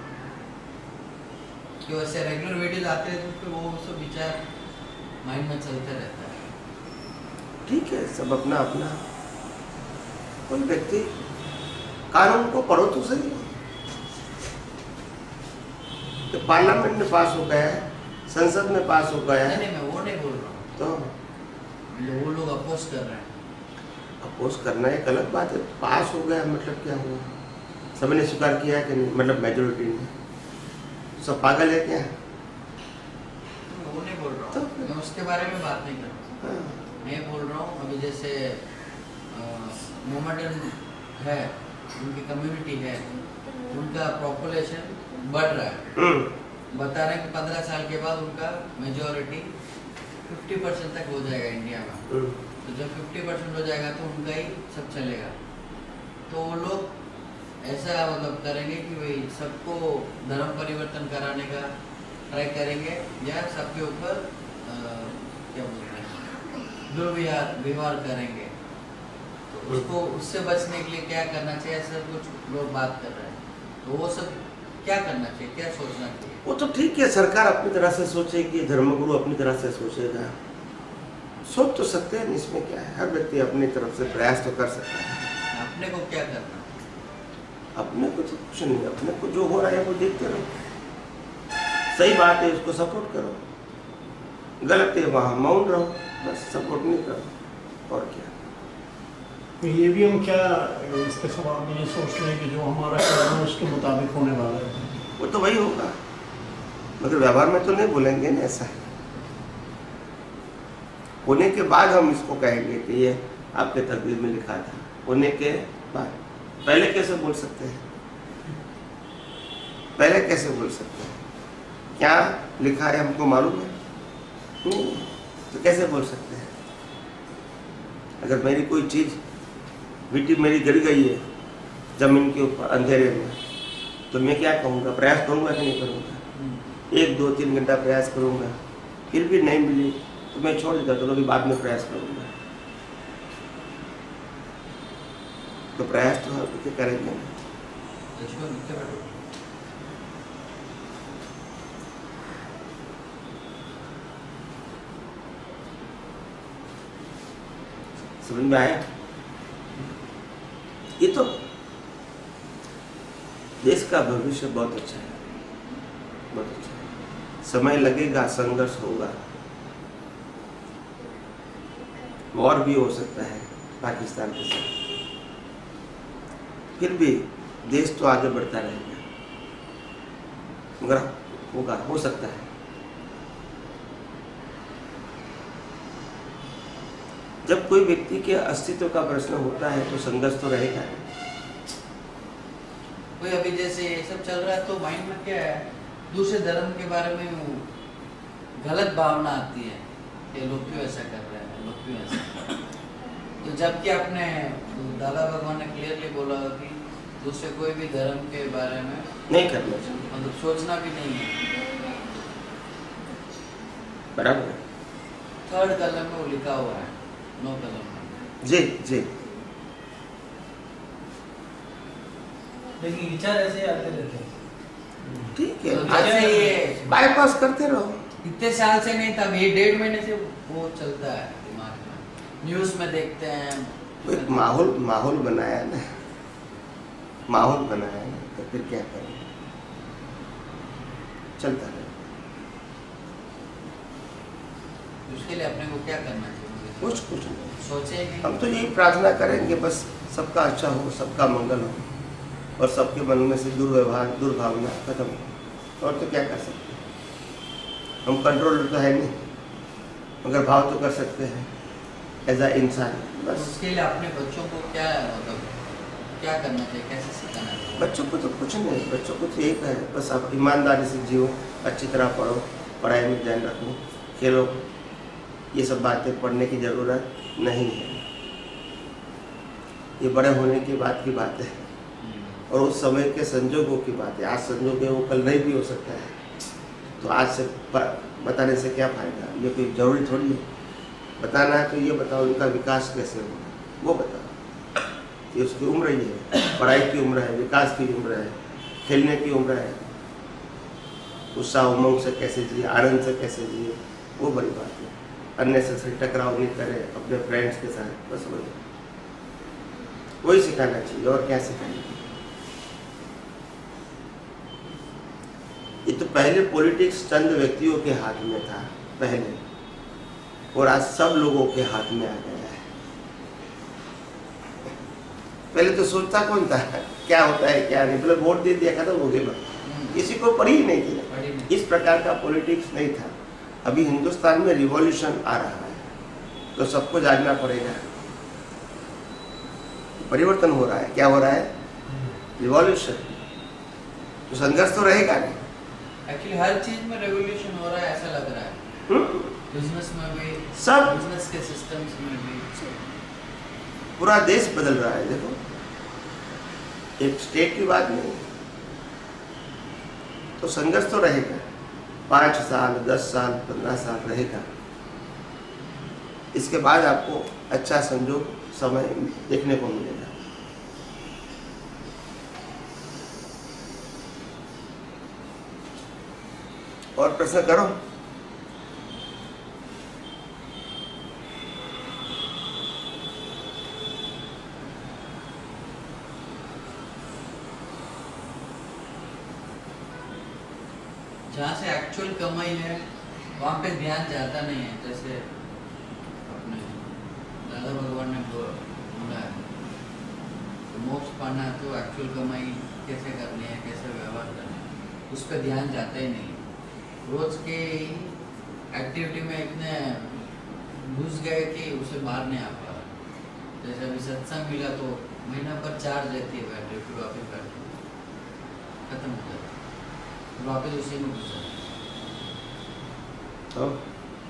कि वैसे रेगुलर वीडियोज आते हैं तो फिर वो सब विचार माइंड में चलते रहता है। ठीक है, सब अपना अपना। कोई व्यक्ति कानून को पढ़ो तो सही। तो पार्लियामेंट में पास हो गया है, संसद में पास हो गया है, नहीं मैं वो नहीं बोल रहा हूँ, तो वो लोग अपोज कर रहे हैं। अपोज करना एक अलग बात है। पास हो गया मतलब क्या हुआ? सबने स्वीकार किया कि नहीं? मतलब मेजोरिटी ने। सब पागल है क्या? वो नहीं बोल रहा तो हूँ, मैं उसके बारे में बात नहीं कर रहा हूँ। हाँ। मैं बोल रहा हूँ अभी जैसे मोहम्मदन है, उनकी कम्युनिटी है, उनका पॉपुलेशन बढ़ रहा है। बता रहे हैं कि 15 साल के बाद उनका मेजॉरिटी 50% तक हो जाएगा इंडिया में। तो जब 50% हो जाएगा तो उनका ही सब चलेगा। तो वो लोग ऐसा मतलब करेंगे कि भाई सबको धर्म परिवर्तन कराने का ट्राई करेंगे या सबके ऊपर क्या बोलते हैं दुर्व्यवहार करेंगे। तो उसको उससे बचने के लिए क्या करना चाहिए, ऐसा कुछ लोग बात कर रहे हैं। तो वो सब क्या करना चाहिए, क्या सोचना चाहिए? वो तो ठीक है, सरकार अपनी तरह से सोचेगी, धर्मगुरु अपनी तरह से सोचेगा। सोच तो सकते हैं, इसमें क्या है। हर व्यक्ति अपनी तरफ से प्रयास तो कर सकता है। अपने को क्या करना? अपने को तो कुछ नहीं, अपने को जो हो रहा है वो देखते रहो। सही बात है उसको सपोर्ट करो, गलत है वहाँ मौन रहो, बस सपोर्ट नहीं करो। और क्या? तो ये भी हम क्या इसके सवाल में ये सोच लें कि जो हमारा कर्म है उसके मुताबिक होने वाला है? वो तो वही होगा, मगर व्यवहार में तो नहीं बोलेंगे ना ऐसा। होने के बाद हम इसको कहेंगे कि ये आपके तकदीर में लिखा था। होने के बाद पहले कैसे बोल सकते हैं? पहले कैसे बोल सकते हैं? क्या लिखा है हमको मालूम है? नहीं, तो कैसे बोल सकते हैं? अगर मेरी कोई चीज़ मिट्टी मेरी गिर गई है जमीन के ऊपर अंधेरे में, तो मैं क्या कहूँगा? प्रयास करूँगा कि नहीं करूँगा? 1, 2, 3 घंटा प्रयास करूँगा, फिर भी नहीं मिली तो मैं छोड़ देता, चलो अभी बाद में प्रयास करूँगा। तो प्रयास तो हम करेंगे ना। समझ में आया? ये तो देश का भविष्य बहुत अच्छा है, बहुत अच्छा है। समय लगेगा, संघर्ष होगा, वॉर भी हो सकता है पाकिस्तान के साथ, फिर भी देश तो आगे बढ़ता रहेगा, मगर होगा, हो सकता है। जब कोई व्यक्ति के अस्तित्व का प्रश्न होता है तो संघर्ष तो रहेगा। कोई अभी जैसे ये सब चल रहा है तो माइंड में क्या है, दूसरे धर्म के बारे में गलत भावना आती है कि लोग क्यों ऐसा कर रहे हैं, लोग क्यों ऐसा कर रहे हैं। तो जबकि आपने दादा भगवान ने क्लियरली बोला कि दूसरे कोई भी धर्म के बारे में नहीं करना चाहिए, मतलब सोचना भी नहीं है। बराबर है। 3rd कलम में वो लिखा हुआ है, 9 कलम में। जी जी, लेकिन विचार ऐसे आते रहते हैं। ठीक है, तो जैसे ये बाईपास करते रहो। इतने साल से नहीं था, ये 1.5 महीने से वो चलता है दिमाग में, न्यूज़ में देखते हैं। तो एक माहौल बनाया ना, माहौल बना है ना, तो फिर क्या करें, चलता रहे। उसके लिए अपने को क्या करना चाहिए? कुछ नहीं, सोचे हम तो यही प्रार्थना करेंगे बस सबका अच्छा हो, सबका मंगल हो और सबके मन में से दुर्व्यवहार दुर्भावना खत्म हो। और तो क्या कर सकते हैं, हम कंट्रोल तो है नहीं, मगर भाव तो कर सकते हैं एज अ इंसान। बस उसके लिए अपने बच्चों को क्या मतलब क्या करना चाहिए, कैसे सिखाना चाहिए? बच्चों को तो कुछ नहीं, बच्चों को तो यही है बस आप ईमानदारी से जियो, अच्छी तरह पढ़ो, पढ़ाई में ध्यान रखो, खेलो, ये सब बातें पढ़ने की ज़रूरत नहीं है। ये बड़े होने की बात की बात है और उस समय के संजोगों की बात है। आज संजोग है वो कल नहीं भी हो सकता है, तो आज से बताने से क्या फ़ायदा, ये कोई ज़रूरी थोड़ी है। बताना है तो ये बताओ उनका विकास कैसे होगा, वो बताओ। ये उसकी उम्र ही है, पढ़ाई की उम्र है, विकास की उम्र है, खेलने की उम्र है, उत्साह उमंग से कैसे जिए, आनंद से कैसे जिए, वो बड़ी बात है। अननेसेसरी टकराव नहीं करे अपने फ्रेंड्स के साथ, बस वही सिखाना चाहिए और क्या सिखाना। ये तो पहले पॉलिटिक्स चंद व्यक्तियों के हाथ में था पहले, और आज सब लोगों के हाथ में आ गया है। पहले तो सोचता कौन था क्या होता है क्या नहीं, मतलब वोट दे दिया खत्म हो गया, किसी को पड़ी ही नहीं थी। इस प्रकार का पॉलिटिक्स नहीं था। अभी हिंदुस्तान में रिवॉल्यूशन आ रहा है तो सबको जानना पड़ेगा, परिवर्तन हो रहा है। क्या हो रहा है? रिवॉल्यूशन। तो संघर्ष तो रहेगा नहीं। एक्चुअली हर चीज में रेवोल्यूशन हो रहा है ऐसा लग रहा है, बिजनेस में भी, सब बिजनेस के सिस्टम्स में भी, पूरा देश बदल रहा है। देखो, एक स्टेट की बात नहीं, तो संघर्ष तो रहेगा। 5 साल 10 साल 15 साल रहेगा। इसके बाद आपको अच्छा संजोग समय देखने को मिलेगा। और प्रश्न करो। जहाँ से एक्चुअल कमाई है वहाँ पे ध्यान जाता नहीं है। जैसे अपने दादा भगवान ने बोला है तो मोक्ष पाना है तो एक्चुअल कमाई कैसे करनी है, कैसे व्यवहार करना है, उस पर ध्यान जाता ही नहीं। रोज के एक्टिविटी में इतने घुस गए कि उसे बाहर नहीं आ पा रहा। जैसे अभी सत्संग मिला तो महीना पर चार्ज रहती है बैटरी, फिर वापस बैटरी खत्म हो जाती है, वापस उसी में घुस जाता है। तो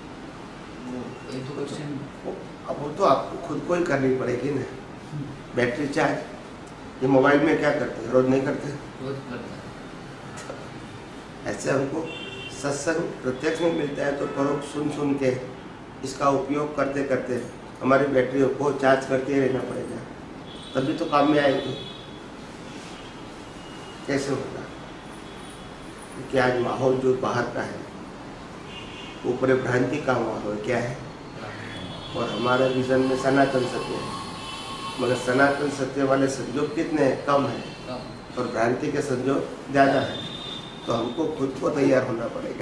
अब वो तो आपको खुद को ही करनी पड़ेगी ना। बैटरी चार्ज ये मोबाइल में क्या करते हैं, रोज नहीं करते। रोज करता है। ऐसे हमको सत्संग प्रत्यक्ष में मिलता है तो परोक्ष सुन सुन के इसका उपयोग करते करते हमारी बैटरियों को चार्ज करते रहना पड़ेगा, तभी तो काम में आएगी। कैसे होगा? क्योंकि आज माहौल जो बाहर का है वो पूरे भ्रांति का माहौल क्या है, और हमारे विजन में सनातन सत्य है, मगर सनातन सत्य वाले संजोग कितने कम है और भ्रांति के संजोग ज़्यादा है। तो हमको खुद को तैयार होना पड़ेगा।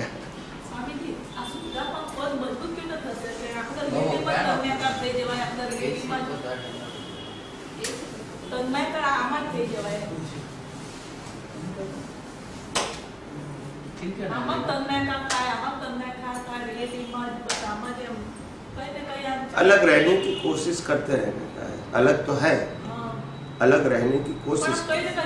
अलग रहने की कोशिश करते रहने का है। अलग तो है, अलग रहने की कोशिश।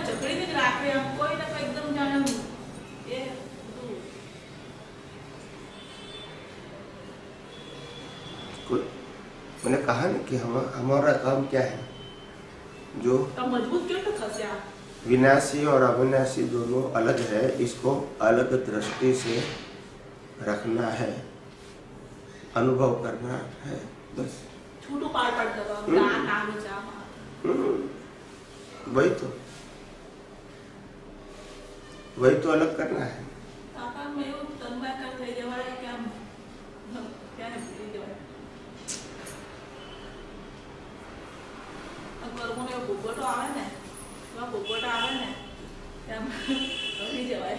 मैंने कहा ना कि हमारा काम क्या है, जो मजबूत क्यों तो खसे विनाशी और अविनाशी दोनों अलग है, इसको अलग दृष्टि से रखना है, अनुभव करना है, बस। छोटू पार पड़ वही तो अलग करना है। પોપટ આવે ને એમ બની જવાય.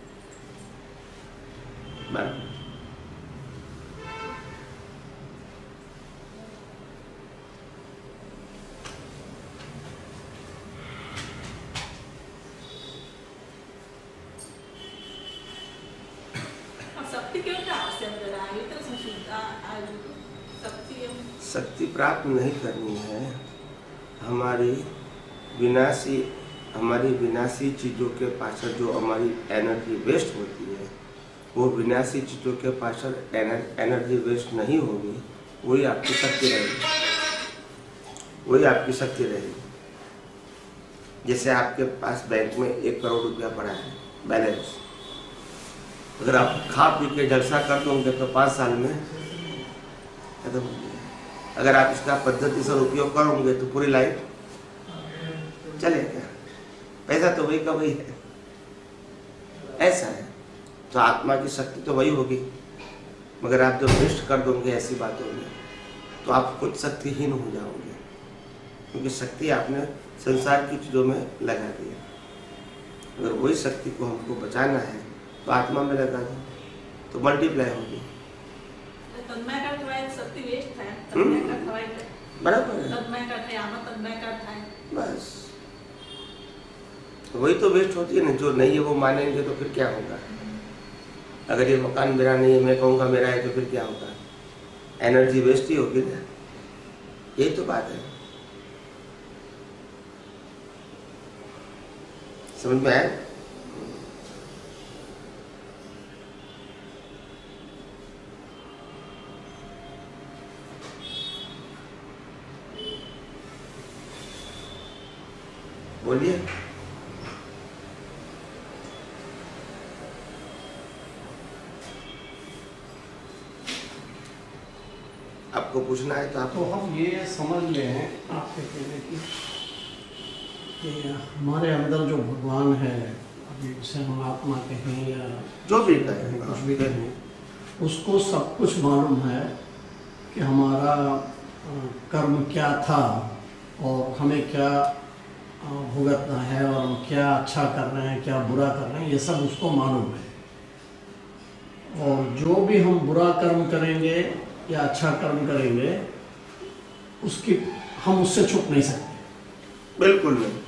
બરાબર. શક્તિ કેવી રીતે આવશે અંદર? આવી તો શું શક્તિ એમ शक्ति प्राप्त नहीं करनी है. हमारी विनाशी चीज़ों के पाछड़ जो हमारी एनर्जी वेस्ट होती है, वो विनाशी चीज़ों के पाछड़ एनर्जी वेस्ट नहीं होगी. वही आपकी शक्ति रहेगी. वही आपकी शक्ति रहेगी. जैसे आपके पास बैंक में 1 करोड़ रुपया पड़ा है बैलेंस. अगर आप खा पी के जलसा कर दोगे तो 5 साल में खत्म हो जाएगा. अगर आप इसका पद्धति से उपयोग करोगे तो पूरी लाइफ चलेगा. पैसा तो वही का वही है. ऐसा है. तो आत्मा की शक्ति तो वही होगी, मगर आप जब वेस्ट कर दोगे ऐसी बातों में तो आप खुद शक्तिहीन हो जाओगे, क्योंकि शक्ति आपने संसार की चीज़ों में लगा दी है. अगर वही शक्ति को हमको बचाना है तो आत्मा में लगा दो तो मल्टीप्लाई होगी. તન્માયકાર થવાય શક્તિ વેસ્ટ થાય. તન્માયકાર થવાય बराबर है. તન્માયકાર થાય આમાં તન્માયકાર થાય. बस वही तो वेस्ट होती है ना. जो नहीं है वो मानेंगे तो फिर क्या होगा? अगर ये मकान मेरा नहीं है, मैं कहूँगा मेरा है, तो फिर क्या होगा? एनर्जी वेस्ट ही होगी ना. यही तो बात है. समझ में आया? बोलिए. आपको पूछना है तो आप. तो हम ये समझ लें आपके कहने की कि हमारे अंदर जो भगवान है, अभी उसे हम आत्मा कहें या जो भी कुछ कहें भी कहें, उसको सब कुछ मालूम है कि हमारा कर्म क्या था और हमें क्या भुगतना है और हम क्या अच्छा कर रहे हैं, क्या बुरा कर रहे हैं, ये सब उसको मालूम है. और जो भी हम बुरा कर्म करेंगे या अच्छा कर्म करेंगे, उसकी हम उससे छुप नहीं सकते. बिल्कुल नहीं.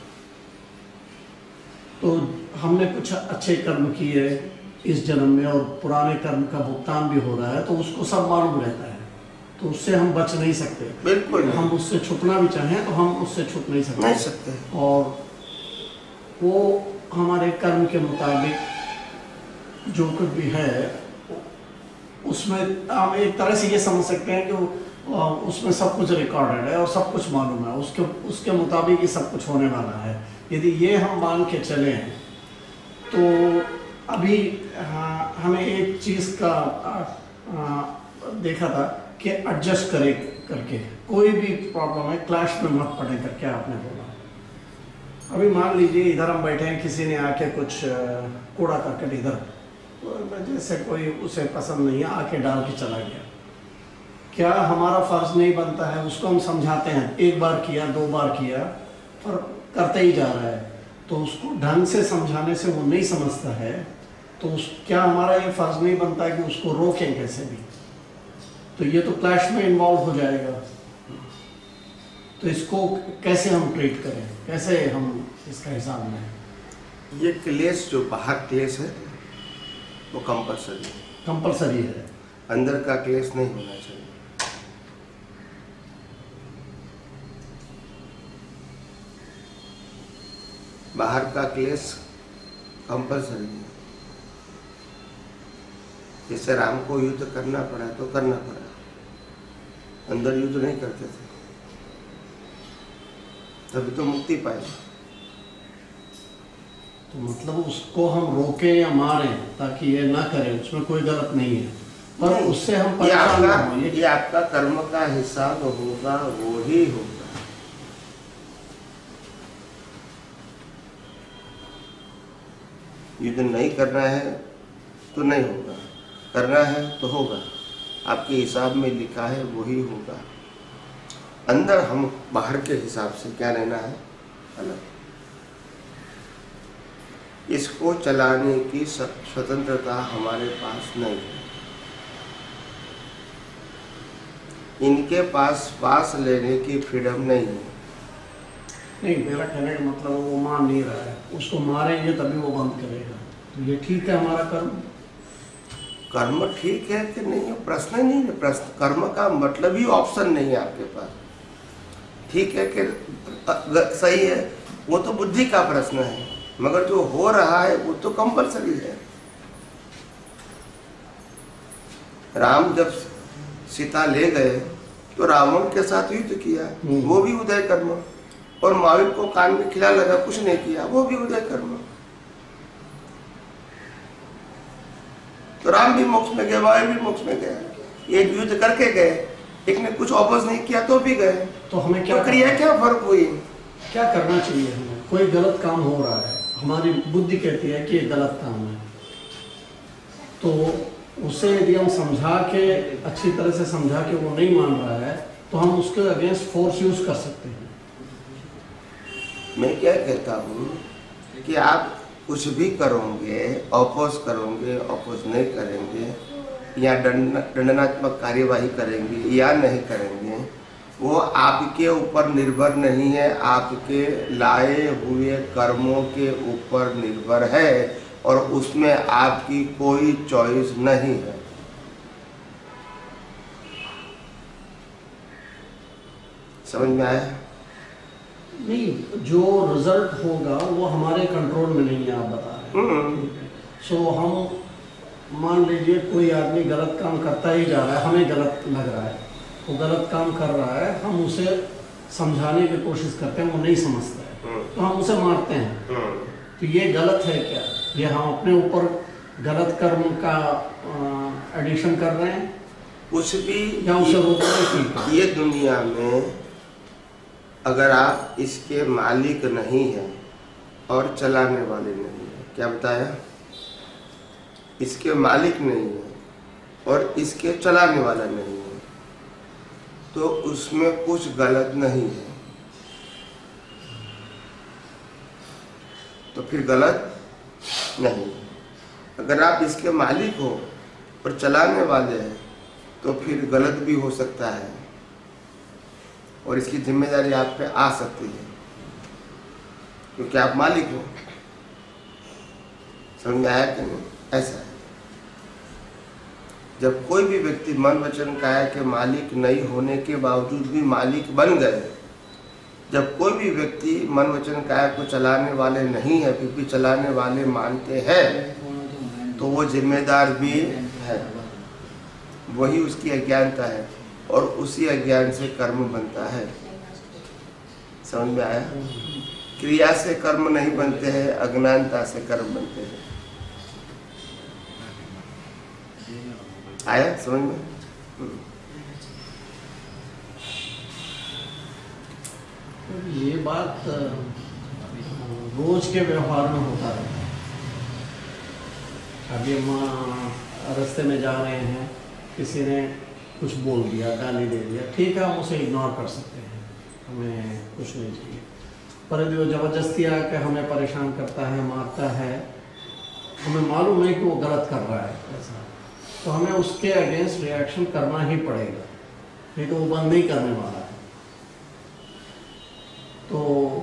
तो हमने कुछ अच्छे कर्म किए इस जन्म में और पुराने कर्म का भुगतान भी हो रहा है, तो उसको सब मालूम रहता है. तो उससे हम बच नहीं सकते. बिल्कुल नहीं. हम उससे छुपना भी चाहें तो हम उससे छुप नहीं सकते. नहीं सकते. और वो हमारे कर्म के मुताबिक जो कुछ भी है उसमें हम एक तरह से ये समझ सकते हैं कि उसमें सब कुछ रिकॉर्डेड है और सब कुछ मालूम है. उसके मुताबिक ही सब कुछ होने वाला है. यदि ये हम मान के चले तो अभी हमें एक चीज़ का देखा था कि एडजस्ट करे करके कोई भी प्रॉब्लम है क्लैश में मत पड़े करके आपने बोला. अभी मान लीजिए इधर हम बैठे हैं, किसी ने आके कुछ कूड़ा करकट इधर, तो जैसे कोई उसे पसंद नहीं है आके डाल के चला गया. क्या हमारा फर्ज नहीं बनता है उसको हम समझाते हैं? 1 बार किया 2 बार किया पर करते ही जा रहा है, तो उसको ढंग से समझाने से वो नहीं समझता है, तो क्या हमारा ये फर्ज नहीं बनता है कि उसको रोकें कैसे भी? तो ये तो क्लैश में इन्वॉल्व हो जाएगा. तो इसको कैसे हम ट्रीट करें, कैसे हम इसका हिसाब लें? ये क्लेश जो बाहर क्लेश है वो कंपलसरी है. अंदर का क्लेश नहीं होना चाहिए. बाहर का क्लेश कंपलसरी है. जैसे राम को युद्ध करना पड़ा तो करना पड़ा, अंदर युद्ध नहीं करते थे, तभी तो मुक्ति पाई. तो मतलब उसको हम रोकें या मारें ताकि ये ना करें, उसमें कोई गलत नहीं है, पर उससे हम परेशान ना हों. ये आपका कर्म का हिसाब होगा, वो ही होगा. युद्ध नहीं करना है तो नहीं होगा, करना है तो होगा. आपके हिसाब में लिखा है वही होगा. अंदर हम बाहर के हिसाब से क्या लेना है अलग. इसको चलाने की स्वतंत्रता हमारे पास नहीं है। इनके पास श्वास लेने की फ्रीडम नहीं है। नहीं, मेरा कहने का मतलब वो मान नहीं रहा है, उसको मारेंगे तभी वो बंद करेगा। तो ये ठीक है हमारा कर्म? कर्म ठीक है कि नहीं, प्रश्न ही नहीं है। प्रश्न कर्म का मतलब ही ऑप्शन नहीं है आपके पास। ठीक है कि सही है, वो तो बुद्धि का प्रश्न है, मगर जो हो रहा है वो तो कंपल्सरी है। राम जब सीता ले गए तो रावण के साथ युद्ध किया, वो भी उदय कर्म। और महावीर को कान में खिला लगा, कुछ नहीं किया, वो भी उदय कर्म। तो राम भी मोक्ष में गए, महावीर भी मोक्ष में गया। एक युद्ध करके गए, एक ने कुछ ऑपोज नहीं किया तो भी गए। तो हमें क्या क्रिया क्या फर्क हुई? क्या करना चाहिए हमें? कोई गलत काम हो रहा है, हमारी बुद्धि कहती है कि ये गलत काम है, तो उसे यदि हम समझा के, अच्छी तरह से समझा के वो नहीं मान रहा है, तो हम उसके अगेंस्ट फोर्स यूज कर सकते हैं। मैं क्या कहता हूँ कि आप कुछ भी करोगे, अपोज करोगे, अपोज नहीं करेंगे, या दंडनात्मक कार्यवाही करेंगे या नहीं करेंगे, वो आपके ऊपर निर्भर नहीं है, आपके लाए हुए कर्मों के ऊपर निर्भर है, और उसमें आपकी कोई चॉइस नहीं है। समझ में आया? नहीं, जो रिजल्ट होगा वो हमारे कंट्रोल में नहीं है, आप बता रहे हैं। सो हम मान लीजिए कोई आदमी गलत काम करता ही जा रहा है, हमें गलत लग रहा है, वो गलत काम कर रहा है, हम उसे समझाने की कोशिश करते हैं, वो नहीं समझता है, तो हम उसे मारते हैं। तो ये गलत है क्या? ये हम अपने ऊपर गलत कर्म का एडिशन कर रहे हैं कुछ भी, या उसे रोकने की? ये दुनिया में अगर आप इसके मालिक नहीं हैं और चलाने वाले नहीं हैं, क्या बताया? इसके मालिक नहीं है और इसके चलाने वाला नहीं है, तो उसमें कुछ गलत नहीं है। तो फिर गलत नहीं। अगर आप इसके मालिक हो और चलाने वाले हैं, तो फिर गलत भी हो सकता है और इसकी जिम्मेदारी आप पे आ सकती है, क्योंकि आप मालिक हो। समझ में आया कि नहीं? ऐसा है। जब कोई भी व्यक्ति मन वचन काया के मालिक नहीं होने के बावजूद भी मालिक बन गए, जब कोई भी व्यक्ति मन वचन काया को चलाने वाले नहीं है फिर भी चलाने वाले मानते हैं, तो वो जिम्मेदार भी है। वही उसकी अज्ञानता है और उसी अज्ञान से कर्म बनता है। समझ में आया? क्रिया से कर्म नहीं बनते हैं, अज्ञानता से कर्म बनते हैं। आया समझ में? ये बात रोज के व्यवहार में होता है। अभी हम रास्ते में जा रहे हैं, किसी ने कुछ बोल दिया, गाली दे दिया, ठीक है, हम उसे इग्नोर कर सकते हैं, हमें कुछ नहीं चाहिए। पर यदि वो ज़बरदस्ती आकर हमें परेशान करता है, मारता है, हमें मालूम है कि वो गलत कर रहा है ऐसा, तो हमें उसके अगेंस्ट रिएक्शन करना ही पड़ेगा, नहीं तो वो बंद नहीं करने वाला है। तो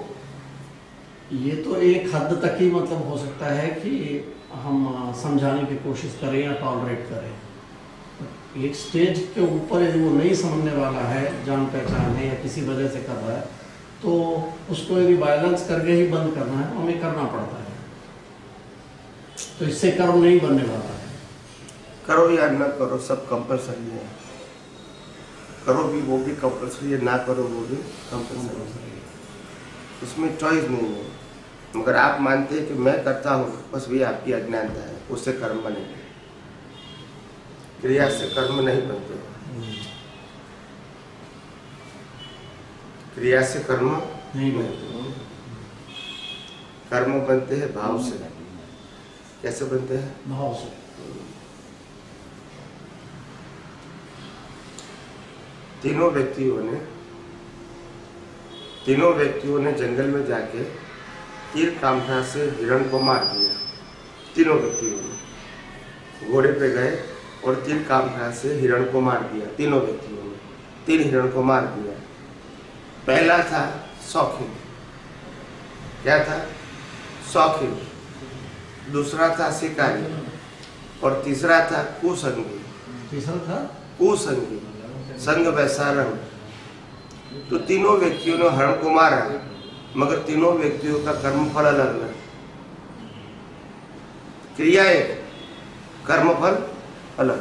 ये तो एक हद तक ही मतलब हो सकता है कि हम समझाने की कोशिश करें या टॉलरेट करें। एक स्टेज के ऊपर यदि वो नहीं समझने वाला है, जान पहचान है या किसी वजह से कर रहा है, तो उसको यदि वायलेंस करके ही बंद करना है तो हमें करना पड़ता है। तो इससे कर्म नहीं बनने वाला है। करो या ना करो, सब कंपल्सरी है। करो भी वो भी कंपल्सरी है, ना करो वो भी कंपल्सरी है। उसमें चॉइस नहीं है। मगर आप मानते हैं कि मैं करता हूँ, बस भी आपकी अज्ञानता है, उससे कर्म बनेंगे। क्रिया से कर्म नहीं बनते, क्रिया से कर्म नहीं बनते। कर्म बनते हैं भाव से। कैसे बनते हैं? भाव से। तीनों व्यक्तियों ने जंगल में जाके तीर कामठा से हिरण को मार दिया। तीनों व्यक्तियों ने घोड़े पे गए और 3 कामकाज से हिरण को मार दिया। तीनों व्यक्तियों ने 3 हिरण को मार दिया। पहला था शौकीन, क्या था? शौकीन। दूसरा था शिकारी और तीसरा था कुसंगी। तीसरा था कुसंगी, संग वैसा रंग। तो तीनों व्यक्तियों ने हरण को मारा, मगर तीनों व्यक्तियों का कर्मफल अलग अलग। क्रिया एक, कर्मफल अलग।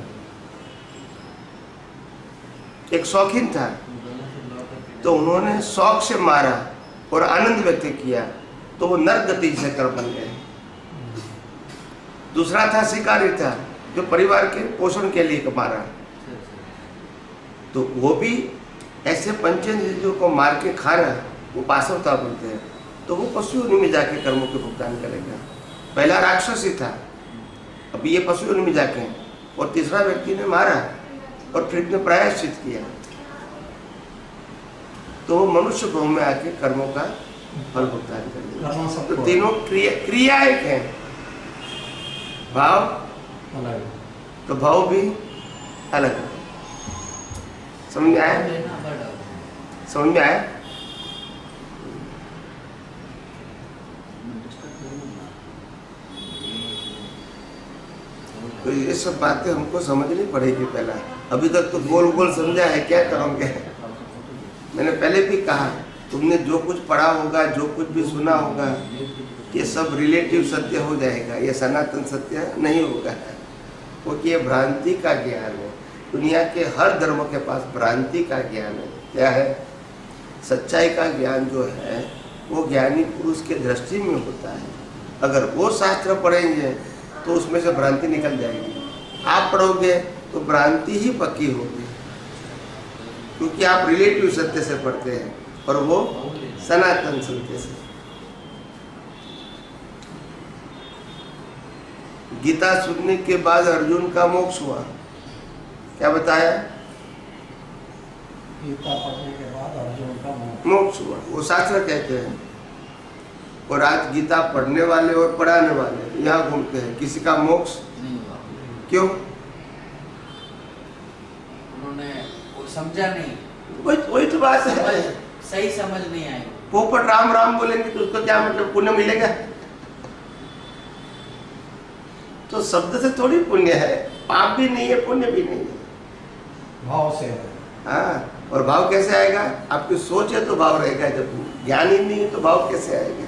एक शौकीन था तो उन्होंने शौक से मारा और आनंद व्यक्त किया, तो वो नरक गति से कर्म बन गए। दूसरा था शिकारी था, जो परिवार के पोषण के लिए मारा, तो वो भी ऐसे पंचेंद्रियों को मार के खा रहा, वो पाशवता बोलते हैं, तो वो पशु योनि में जाके कर्मों के भुगतान करेगा। पहला राक्षसी था, अभी ये पशु योनि में जाके, और तीसरा व्यक्ति ने मारा और फिर ने प्रायश्चित किया, तो वो मनुष्य भाव में आके कर्मों का फल भुगतान करेगा। तो तीनों क्रिया एक है, भाव अलग, तो भाव भी अलग है। समझ में आया? समझ में आया? तो ये सब बातें हमको समझनी पड़ेगी पहला। अभी तक तो गोल गोल समझा है, क्या करोगे? मैंने पहले भी कहा, तुमने जो कुछ पढ़ा होगा, जो कुछ भी सुना होगा, ये सब रिलेटिव सत्य हो जाएगा, ये सनातन सत्य नहीं होगा, क्योंकि ये भ्रांति का ज्ञान है। दुनिया के हर धर्म के पास भ्रांति का ज्ञान है। क्या है? सच्चाई का ज्ञान जो है वो ज्ञानी पुरुष के दृष्टि में होता है। अगर वो शास्त्र पढ़ेंगे तो उसमें से भ्रांति निकल जाएगी। आप पढ़ोगे तो भ्रांति ही पक्की होगी, क्योंकि आप रिलेटिव सत्य से पढ़ते हैं और वो सनातन सत्य से। गीता सुनने के बाद अर्जुन का मोक्ष हुआ, क्या बताया? गीता पढ़ने के बाद अर्जुन का मोक्ष हुआ, वो शास्त्र कहते हैं। और आज गीता पढ़ने वाले और पढ़ाने वाले यहाँ घूमते हैं, किसी का मोक्ष नहीं हुआ। क्यों? उन्होंने वो समझा नहीं, वही तो बात है। सही समझ नहीं आई। पोपट राम राम बोलेंगे तो उसका क्या मतलब? पुण्य मिलेगा? तो शब्द से थोड़ी पुण्य है, पाप भी नहीं है, पुण्य भी नहीं है, भाव से। हाँ, और भाव कैसे आएगा? आपकी सोच है तो भाव रहेगा, जब ज्ञान ही नहीं है तो भाव कैसे आएगा?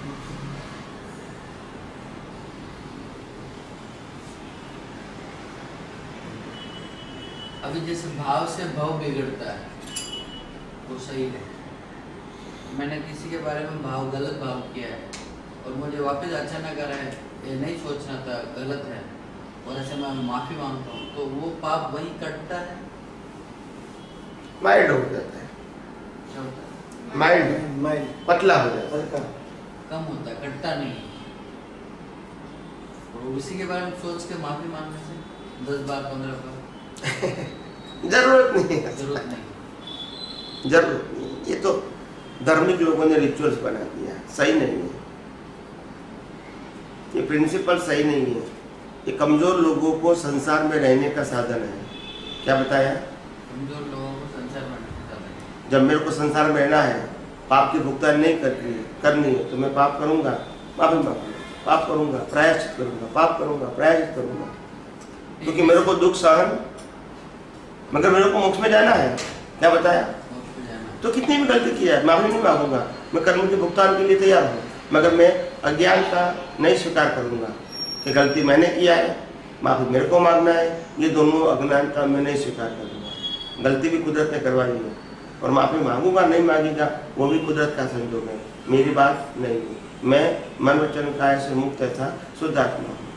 अभी जैसे भाव से भाव बिगड़ता है, वो सही है। मैंने किसी के बारे में गलत भाव किया है और मुझे वापस अचानक आ रहा है, ये नहीं सोचना था, गलत है, और ऐसे मैं माफी मांगता हूँ, तो वो पाप वही कटता है, माइल्ड हो जाता है, क्या होता है? माइल्ड पतला हो जाता है, कम होता है, कटता नहीं। और उसी के बारे में सोच के माफी मांगने से 10 बार 15 बार जरूरत नहीं है, जरूरत नहीं। जरूरत नहीं। ये तो धार्मिक लोगों ने रिचुअल्स बना दिया, सही नहीं है, ये प्रिंसिपल सही नहीं है। ये कमजोर लोगों को संसार में रहने का साधन है। क्या बताया? कमजोर लोगों को संसार में रहने का साधन है। जब मेरे को संसार में रहना है, पाप की भुगतान नहीं करनी है, तो मैं पाप करूंगा, माफी मांगूंगा, पाप करूंगा, प्रायश्चित करूंगा, पाप करूंगा, प्रायश्चित करूंगा, क्योंकि मेरे को दुख सहन, मगर मेरे को मोक्ष में जाना है। क्या बताया? तो कितनी भी गलती किया है, माफी नहीं मांगूंगा, मैं कर्म के भुगतान के लिए तैयार हूँ, मगर मैं अज्ञान का नहीं स्वीकार करूंगा कि गलती मैंने किया है, माफी मेरे को मांगना है, ये दोनों अज्ञान का मैं नहीं स्वीकार करूंगा। गलती भी कुदरत ने करवाई है और माफी मांगूंगा, नहीं मांगेगा वो भी कुदरत का संजोग है, मेरी बात नहीं है। मैं मन वचन काया से मुक्त था, शुद्धात्मा हूँ,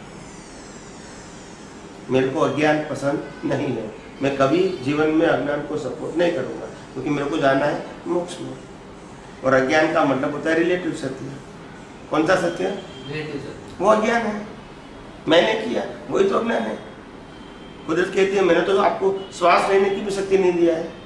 मेरे को अज्ञान पसंद नहीं है, मैं कभी जीवन में अज्ञान को सपोर्ट नहीं करूंगा, क्योंकि मेरे को जाना है मोक्ष में। और अज्ञान का मतलब होता है रिलेटिव सत्य। कौन सा सत्य? वो अज्ञान है, मैंने किया, वही तो अज्ञान है। कुदरत कहती है मैंने तो आपको श्वास लेने की भी शक्ति नहीं दिया है।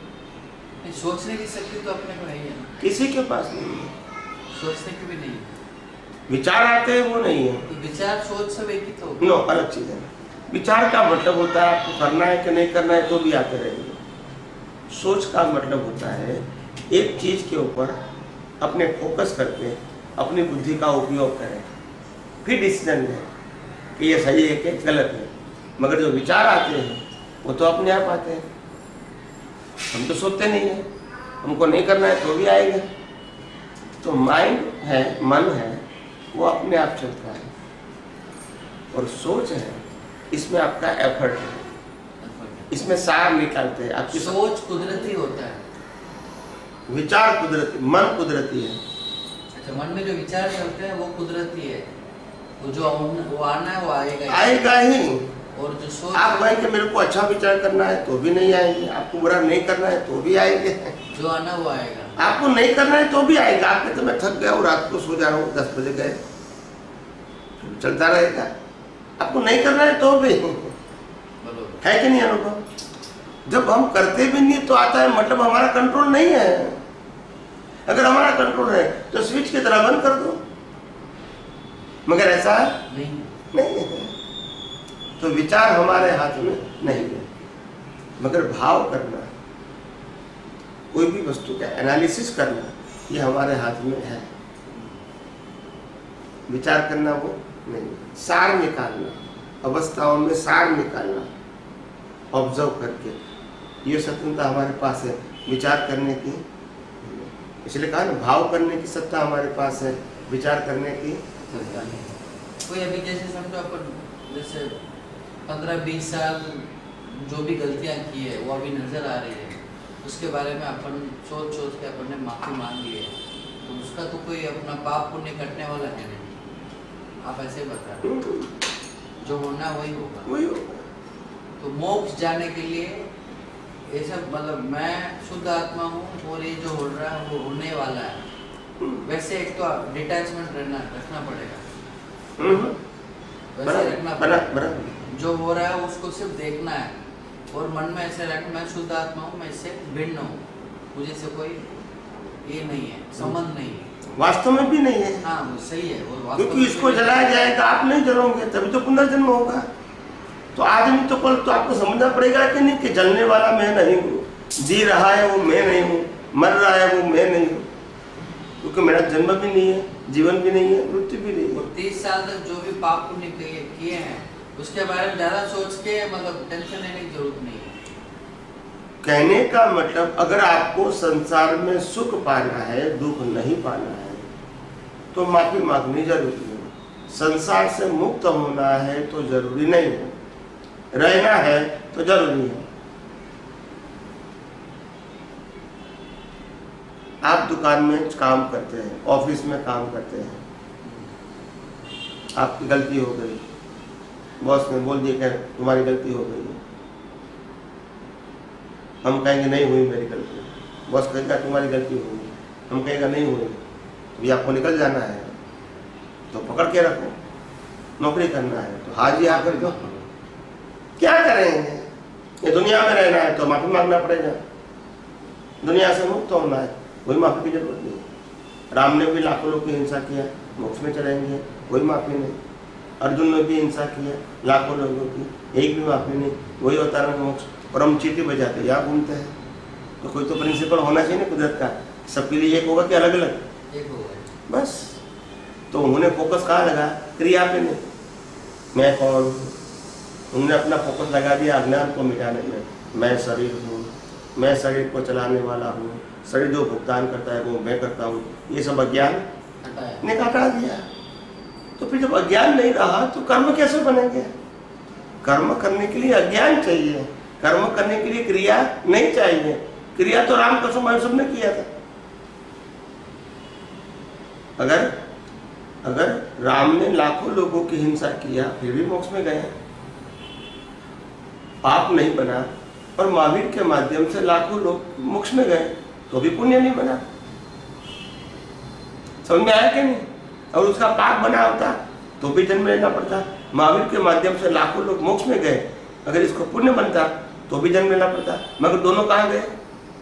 सोचने की शक्ति तो अपने को है ही है ना, किसी के पास नहीं है, सोचने की भी नहीं है। विचार आते हैं वो नहीं है। तो विचार सोच सब एक ही तो नो, अलग चीज है। विचार का मतलब होता है आपको करना है कि नहीं करना है तो भी आते रहेंगे। सोच का मतलब होता है एक चीज के ऊपर अपने फोकस करके अपनी बुद्धि का उपयोग करें, फिर डिसीजन लें कि ये सही है कि गलत है। मगर जो विचार आते हैं वो तो अपने आप आते हैं, हम तो सोचते नहीं है। हमको नहीं करना है तो भी आएगा। तो माइंड है, मन है, वो अपने आप चलता है। और सोच है, इसमें आपका एफर्ट है, इसमें सार निकालते हैं। आपकी सोच कुदरती होता है, विचार कुदरती, मन कुदरती है। अच्छा, मन में जो विचार चलते हैं वो कुदरती है, वो आना है वो आएगा ही। और जो सोच आप कहेंगे मेरे को अच्छा विचार करना है तो भी नहीं आएंगे, आपको बुरा नहीं करना है तो भी आएंगे। जो आना वो आएगा। आपको नहीं करना है तो भी आएगा। आपने तो मैं थक गया हूँ, रात को सो जा रहा हूँ, 10 बजे गए, चलता रहेगा। आपको नहीं करना है तो भी है कि नहीं अनुभव? जब हम करते भी नहीं तो आता है, मतलब हमारा कंट्रोल नहीं है। अगर हमारा कंट्रोल है तो स्विच की तरह बंद कर दो, मगर ऐसा नहीं है। तो विचार हमारे हाथ में नहीं है, मगर भाव करना, कोई भी वस्तु का एनालिसिस करना, ये हमारे हाथ में है। विचार करना वो नहीं, सार निकालना, अवस्थाओं में सार निकालना, ऑब्जर्व करके, ये स्वतंत्रता हमारे पास है। विचार करने की, इसलिए कहा ना, भाव करने की सत्ता हमारे पास है, विचार करने की। कोई अभी जैसे समझो अपन जैसे 15-20 साल जो भी गलतियां की है वो अभी नजर आ रही है, उसके बारे में अपन सोच के अपन ने माफी मांग ली है, तो उसका तो कोई अपना पाप पुण्य कटने वाला है नहीं। आप ऐसे बता रहे हो, जो होना वही होगा। तो मोक्ष जाने के लिए ये सब, मतलब मैं शुद्ध आत्मा हूँ और ये जो हो रहा है वो होने वाला है, वैसे एक तो डिटैचमेंट रखना पड़ेगा, वैसे रखना पड़ेगा। जो हो रहा है उसको सिर्फ देखना है और मन में ऐसे रखना, मैं शुद्ध आत्मा हूँ, मैं इससे भिन्न हूँ, मुझे से कोई ये नहीं है, संबंध नहीं है। वास्तव में भी नहीं है। हाँ, वो सही है। क्योंकि इसको जलाया जाएगा, आप नहीं जलोगे, तभी तो पुनर्जन्म होगा। तो आदमी तो कल तो आपको समझना पड़ेगा कि नहीं कि जलने वाला मैं नहीं हूँ, जी रहा है वो मैं नहीं हूँ, मर रहा है वो मैं नहीं हूँ, क्योंकि मेरा जन्म भी नहीं है, जीवन भी नहीं है, मृत्यु भी नहीं है। 30 साल तक जो भी पाप पुण्य किए हैं उसके बारे में ज्यादा सोच के मतलब टेंशन लेने की जरूरत नहीं है। कहने का मतलब, अगर आपको संसार में सुख पाना है, दुख नहीं पाना है, तो माफी मांगनी जरूरी है। संसार से मुक्त होना है तो जरूरी नहीं है, रहना है तो जरूरी है। आप दुकान में काम करते हैं, ऑफिस में काम करते हैं, आपकी गलती हो गई, बॉस ने बोल दिया कि तुम्हारी गलती हो गई है। हम कहेंगे नहीं हुई मेरी गलती, बॉस कहेगा तुम्हारी गलती हुई, हम कहेगा नहीं हुई, तो ये आपको निकल जाना है तो पकड़ के रखो, नौकरी करना है तो हाजी आकर दो। क्या करेंगे? ये दुनिया में रहना है तो माफी मांगना पड़ेगा, दुनिया से मुक्त होना है, कोई माफी की जरूरत नहीं। राम ने भी लाखों लोग की हिंसा किया, मोक्ष में चलेंगे, कोई माफी नहीं। अर्जुन ने भी हिंसा किया लाखों लोगों की, एक भी माफी नहीं, वही होता है मोक्ष। और हम चीटी बजाते यहाँ घूमते हैं, तो कोई तो प्रिंसिपल होना चाहिए ना कुदरत का, सबके लिए एक होगा कि अलग अलग? एक होगा बस। तो उन्होंने फोकस कहाँ लगा? क्रिया पे नहीं, मैं कौन हूँ। उन्होंने अपना फोकस लगा दिया अज्ञान को मिटाने में, मैं शरीर हूँ, मैं शरीर को चलाने वाला हूँ, शरीर जो भुगतान करता है वो मैं करता हूँ, ये सब अज्ञान ने हटा दिया। तो फिर जब अज्ञान नहीं रहा तो कर्म कैसे बनेंगे? कर्म करने के लिए अज्ञान चाहिए, कर्म करने के लिए क्रिया नहीं चाहिए। क्रिया तो राम कसम सब ने किया था। अगर राम ने लाखों लोगों की हिंसा किया फिर भी मोक्ष में गए, पाप नहीं बना, और महावीर के माध्यम से लाखों लोग मोक्ष में गए तो भी पुण्य नहीं बना। समझ में आया कि नहीं? और उसका पाप बना होता तो भी जन्म लेना पड़ता। महावीर के माध्यम से लाखों लोग मोक्ष में गए, अगर इसको पुण्य बनता तो भी जन्म लेना पड़ता, मगर दोनों कहाँ गए?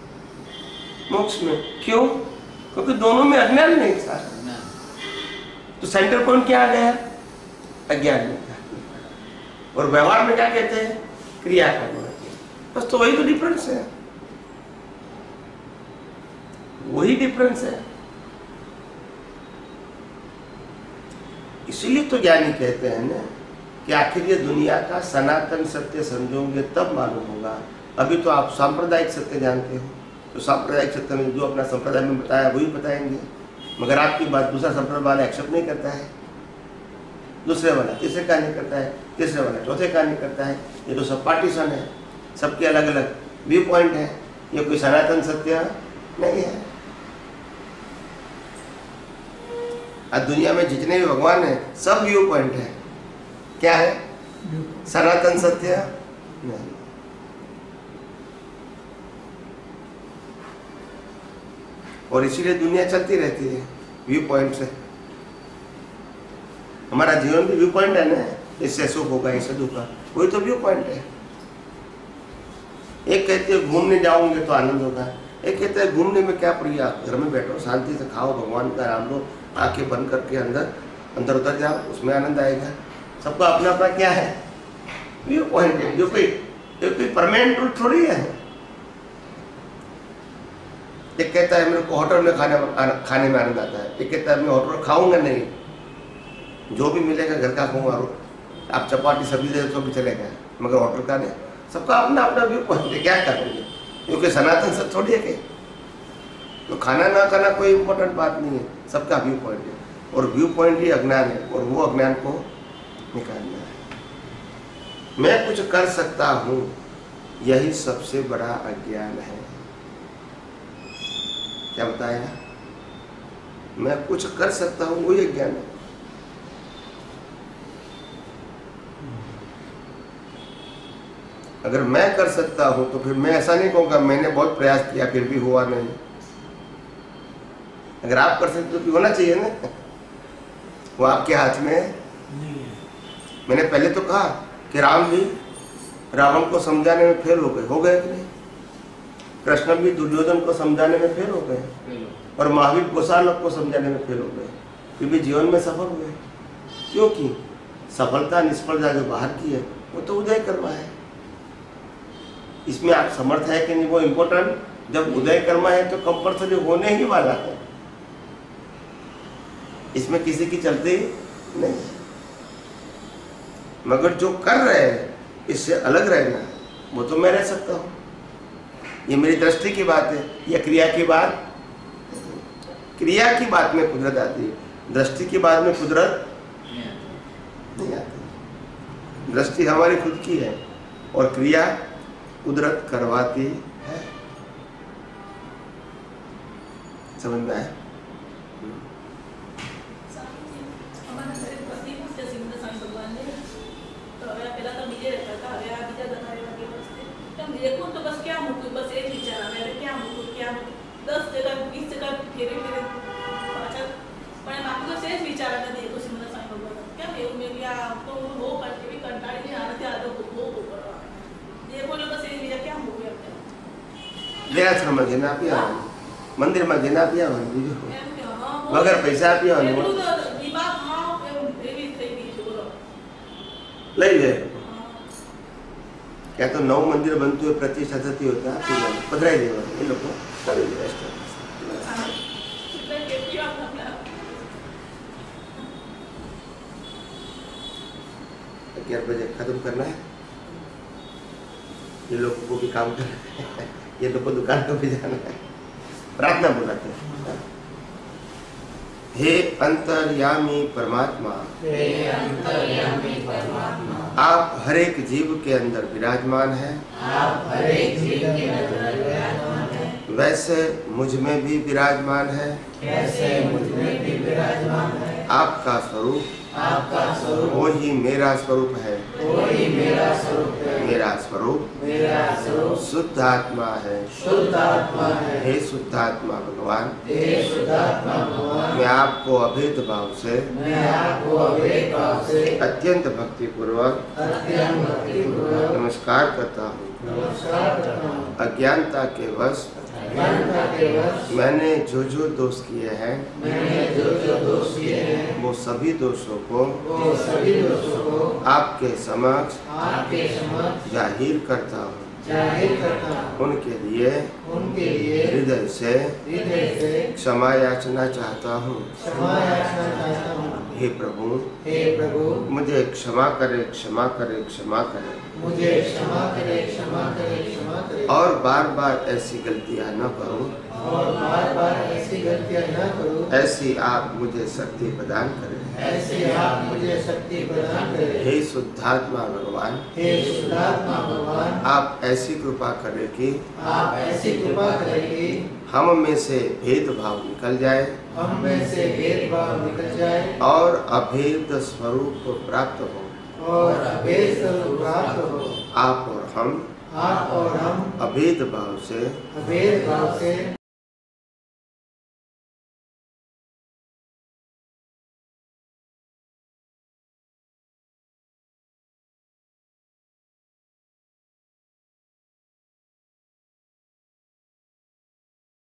मोक्ष में। क्यों? क्योंकि दोनों में अज्ञान नहीं था। तो सेंटर पॉइंट क्या आ गया? अज्ञान में था। और व्यवहार में क्या कहते हैं? क्रिया कर्म। बस तो वही तो डिफरेंस है, वही डिफरेंस है। इसीलिए तो ज्ञानी कहते हैं ना कि आखिर ये दुनिया का सनातन सत्य समझोगे तब मालूम होगा। अभी तो आप सांप्रदायिक सत्य जानते हो, तो सांप्रदायिक सत्य में जो अपना संप्रदाय में बताया वही बताएंगे, मगर आपकी बात दूसरा संप्रदाय वाला एक्सेप्ट नहीं करता है, दूसरे वाला तीसरे का नहीं करता है, तीसरे वाला चौथे का नहीं करता है। ये तो सब पार्टीशन है, सबके अलग अलग व्यू पॉइंट है, ये कोई सनातन सत्य नहीं है। आज दुनिया में जितने भी भगवान हैं सब व्यू पॉइंट है। क्या है? सनातन सत्य नहीं। और इसीलिए दुनिया चलती रहती है व्यू पॉइंट से। हमारा जीवन भी व्यू पॉइंट है ना, इससे सुख होगा, इससे दुख होगा, वही तो व्यू पॉइंट है। एक कहते हैं घूमने जाओगे तो आनंद होगा, एक कहते हैं घूमने में क्या प्रिया, घर में बैठो शांति से खाओ, भगवान का नाम लो, आंखें बंद करके अंदर उतर जाओ, उसमें आनंद आएगा। सबका अपना अपना क्या है? व्यू पॉइंट है। जो कोई परमानेंट रूल थोड़ी है। एक कहता है मेरे को होटल में खाने में आनंद आता है, एक कहता है मैं होटल खाऊंगा नहीं, जो भी मिलेगा घर का खाऊंगा। आप चपाती सब्जी दे तो भी चलेगा, मगर होटल का नहीं। सबका अपना अपना व्यू पॉइंट है, क्या करेंगे? क्योंकि सनातन सब थोड़ी है कि तो खाना ना खाना कोई इम्पोर्टेंट बात नहीं है, सबका व्यू पॉइंट है। और व्यू पॉइंट ही अज्ञान है, और वो अज्ञान को निकालना है। मैं कुछ कर सकता हूँ, यही सबसे बड़ा अज्ञान है। क्या बताया? मैं कुछ कर सकता हूँ, वही अज्ञान है। अगर मैं कर सकता हूँ तो फिर मैं ऐसा नहीं कहूँगा मैंने बहुत प्रयास किया फिर भी हुआ नहीं। अगर आप कर सकते तो होना चाहिए ना, वो आपके हाथ में नहीं है। मैंने पहले तो कहा कि राम भी रावण को समझाने में फेल हो गए कि नहीं? कृष्ण भी दुर्योधन को समझाने में फेल हो गए, और महावीर गोसालक को समझाने में फेल हो गए, फिर भी जीवन में सफल हुए। क्योंकि सफलता निष्फलता जो बाहर की है वो तो उदय कर्मा है। इसमें आप समर्थ है कि नहीं वो इम्पोर्टेंट। जब उदय कर्मा है तो कंपल्सरी होने ही वाला है, इसमें किसी की चलती नहीं। मगर जो कर रहे हैं इससे अलग रहना, वो तो मैं रह सकता हूँ। ये मेरी दृष्टि की बात है, या क्रिया की बात? क्रिया की बात में कुदरत आती है, दृष्टि की बात में कुदरत नहीं आती। दृष्टि हमारी खुद की है और क्रिया कुदरत करवाती है। समझ में आया? देखो तो बस क्या मुझे बस एक विचार मेरे क्या मुझे 10 जगह 20 जगह फेरे अच्छा पण आपको सेच विचार आता देखो सिमना सांगो क्या मे क्या तो हो करके भी कंटाळी नहीं आते आदो हो ये बोलो बस ये विचार क्या हो गया अपने मेरा समझ ना पिया मंदिर में देना पिया वगर पैसा पिया दिमाग हां एवी થઈ ગઈ છે બોલો લઈ લે क्या तो नव मंदिर बनती हुई प्रतिष्ठा थती होता पधराई देवा ये लोग कर 11 बजे खत्म करना है। ये लोगों को भी काम करना है, ये लोग को दुकान को भी जाना है। प्रार्थना बुलाते हैं। हे अंतर्यामी परमात्मा, आप हर एक जीव के अंदर विराजमान हैं। वैसे मुझ में भी विराजमान है। आपका स्वरूप वो ही मेरा स्वरूप है। मेरा स्वरूप शुद्ध आत्मा है। हे शुद्ध आत्मा भगवान, मैं आपको अभेद भाव से अत्यंत भक्ति पूर्वक नमस्कार करता हूँ। अज्ञानता के वश मैंने जो जो दोष किए हैं वो सभी दोषों को आपके समक्ष जाहिर करता हूँ। उनके लिए हृदय से क्षमा याचना चाहता हूँ। हे प्रभु मुझे क्षमा करे, क्षमा करे, क्षमा करे। मुझे क्षमा करे, क्षमा करे, क्षमा करे। और बार बार ऐसी गलतियाँ न करूँ। और बार बार ऐसी गलतियाँ न करूँ। ऐसी आप मुझे शक्ति प्रदान करें। ऐसी आप मुझे शक्ति प्रदान करें। हे शुद्धात्मा भगवान, हे शुद्धात्मा भगवान, आप ऐसी कृपा करें कि आप ऐसी कृपा करें कि हम में से भेदभाव निकल जाए, हम में से भेदभाव निकल जाए और अभेद स्वरूप प्राप्त हो। और अभेद स्वरूप प्राप्त हो। आप और हम आप और हम अभेद भाव से अभेद भाव से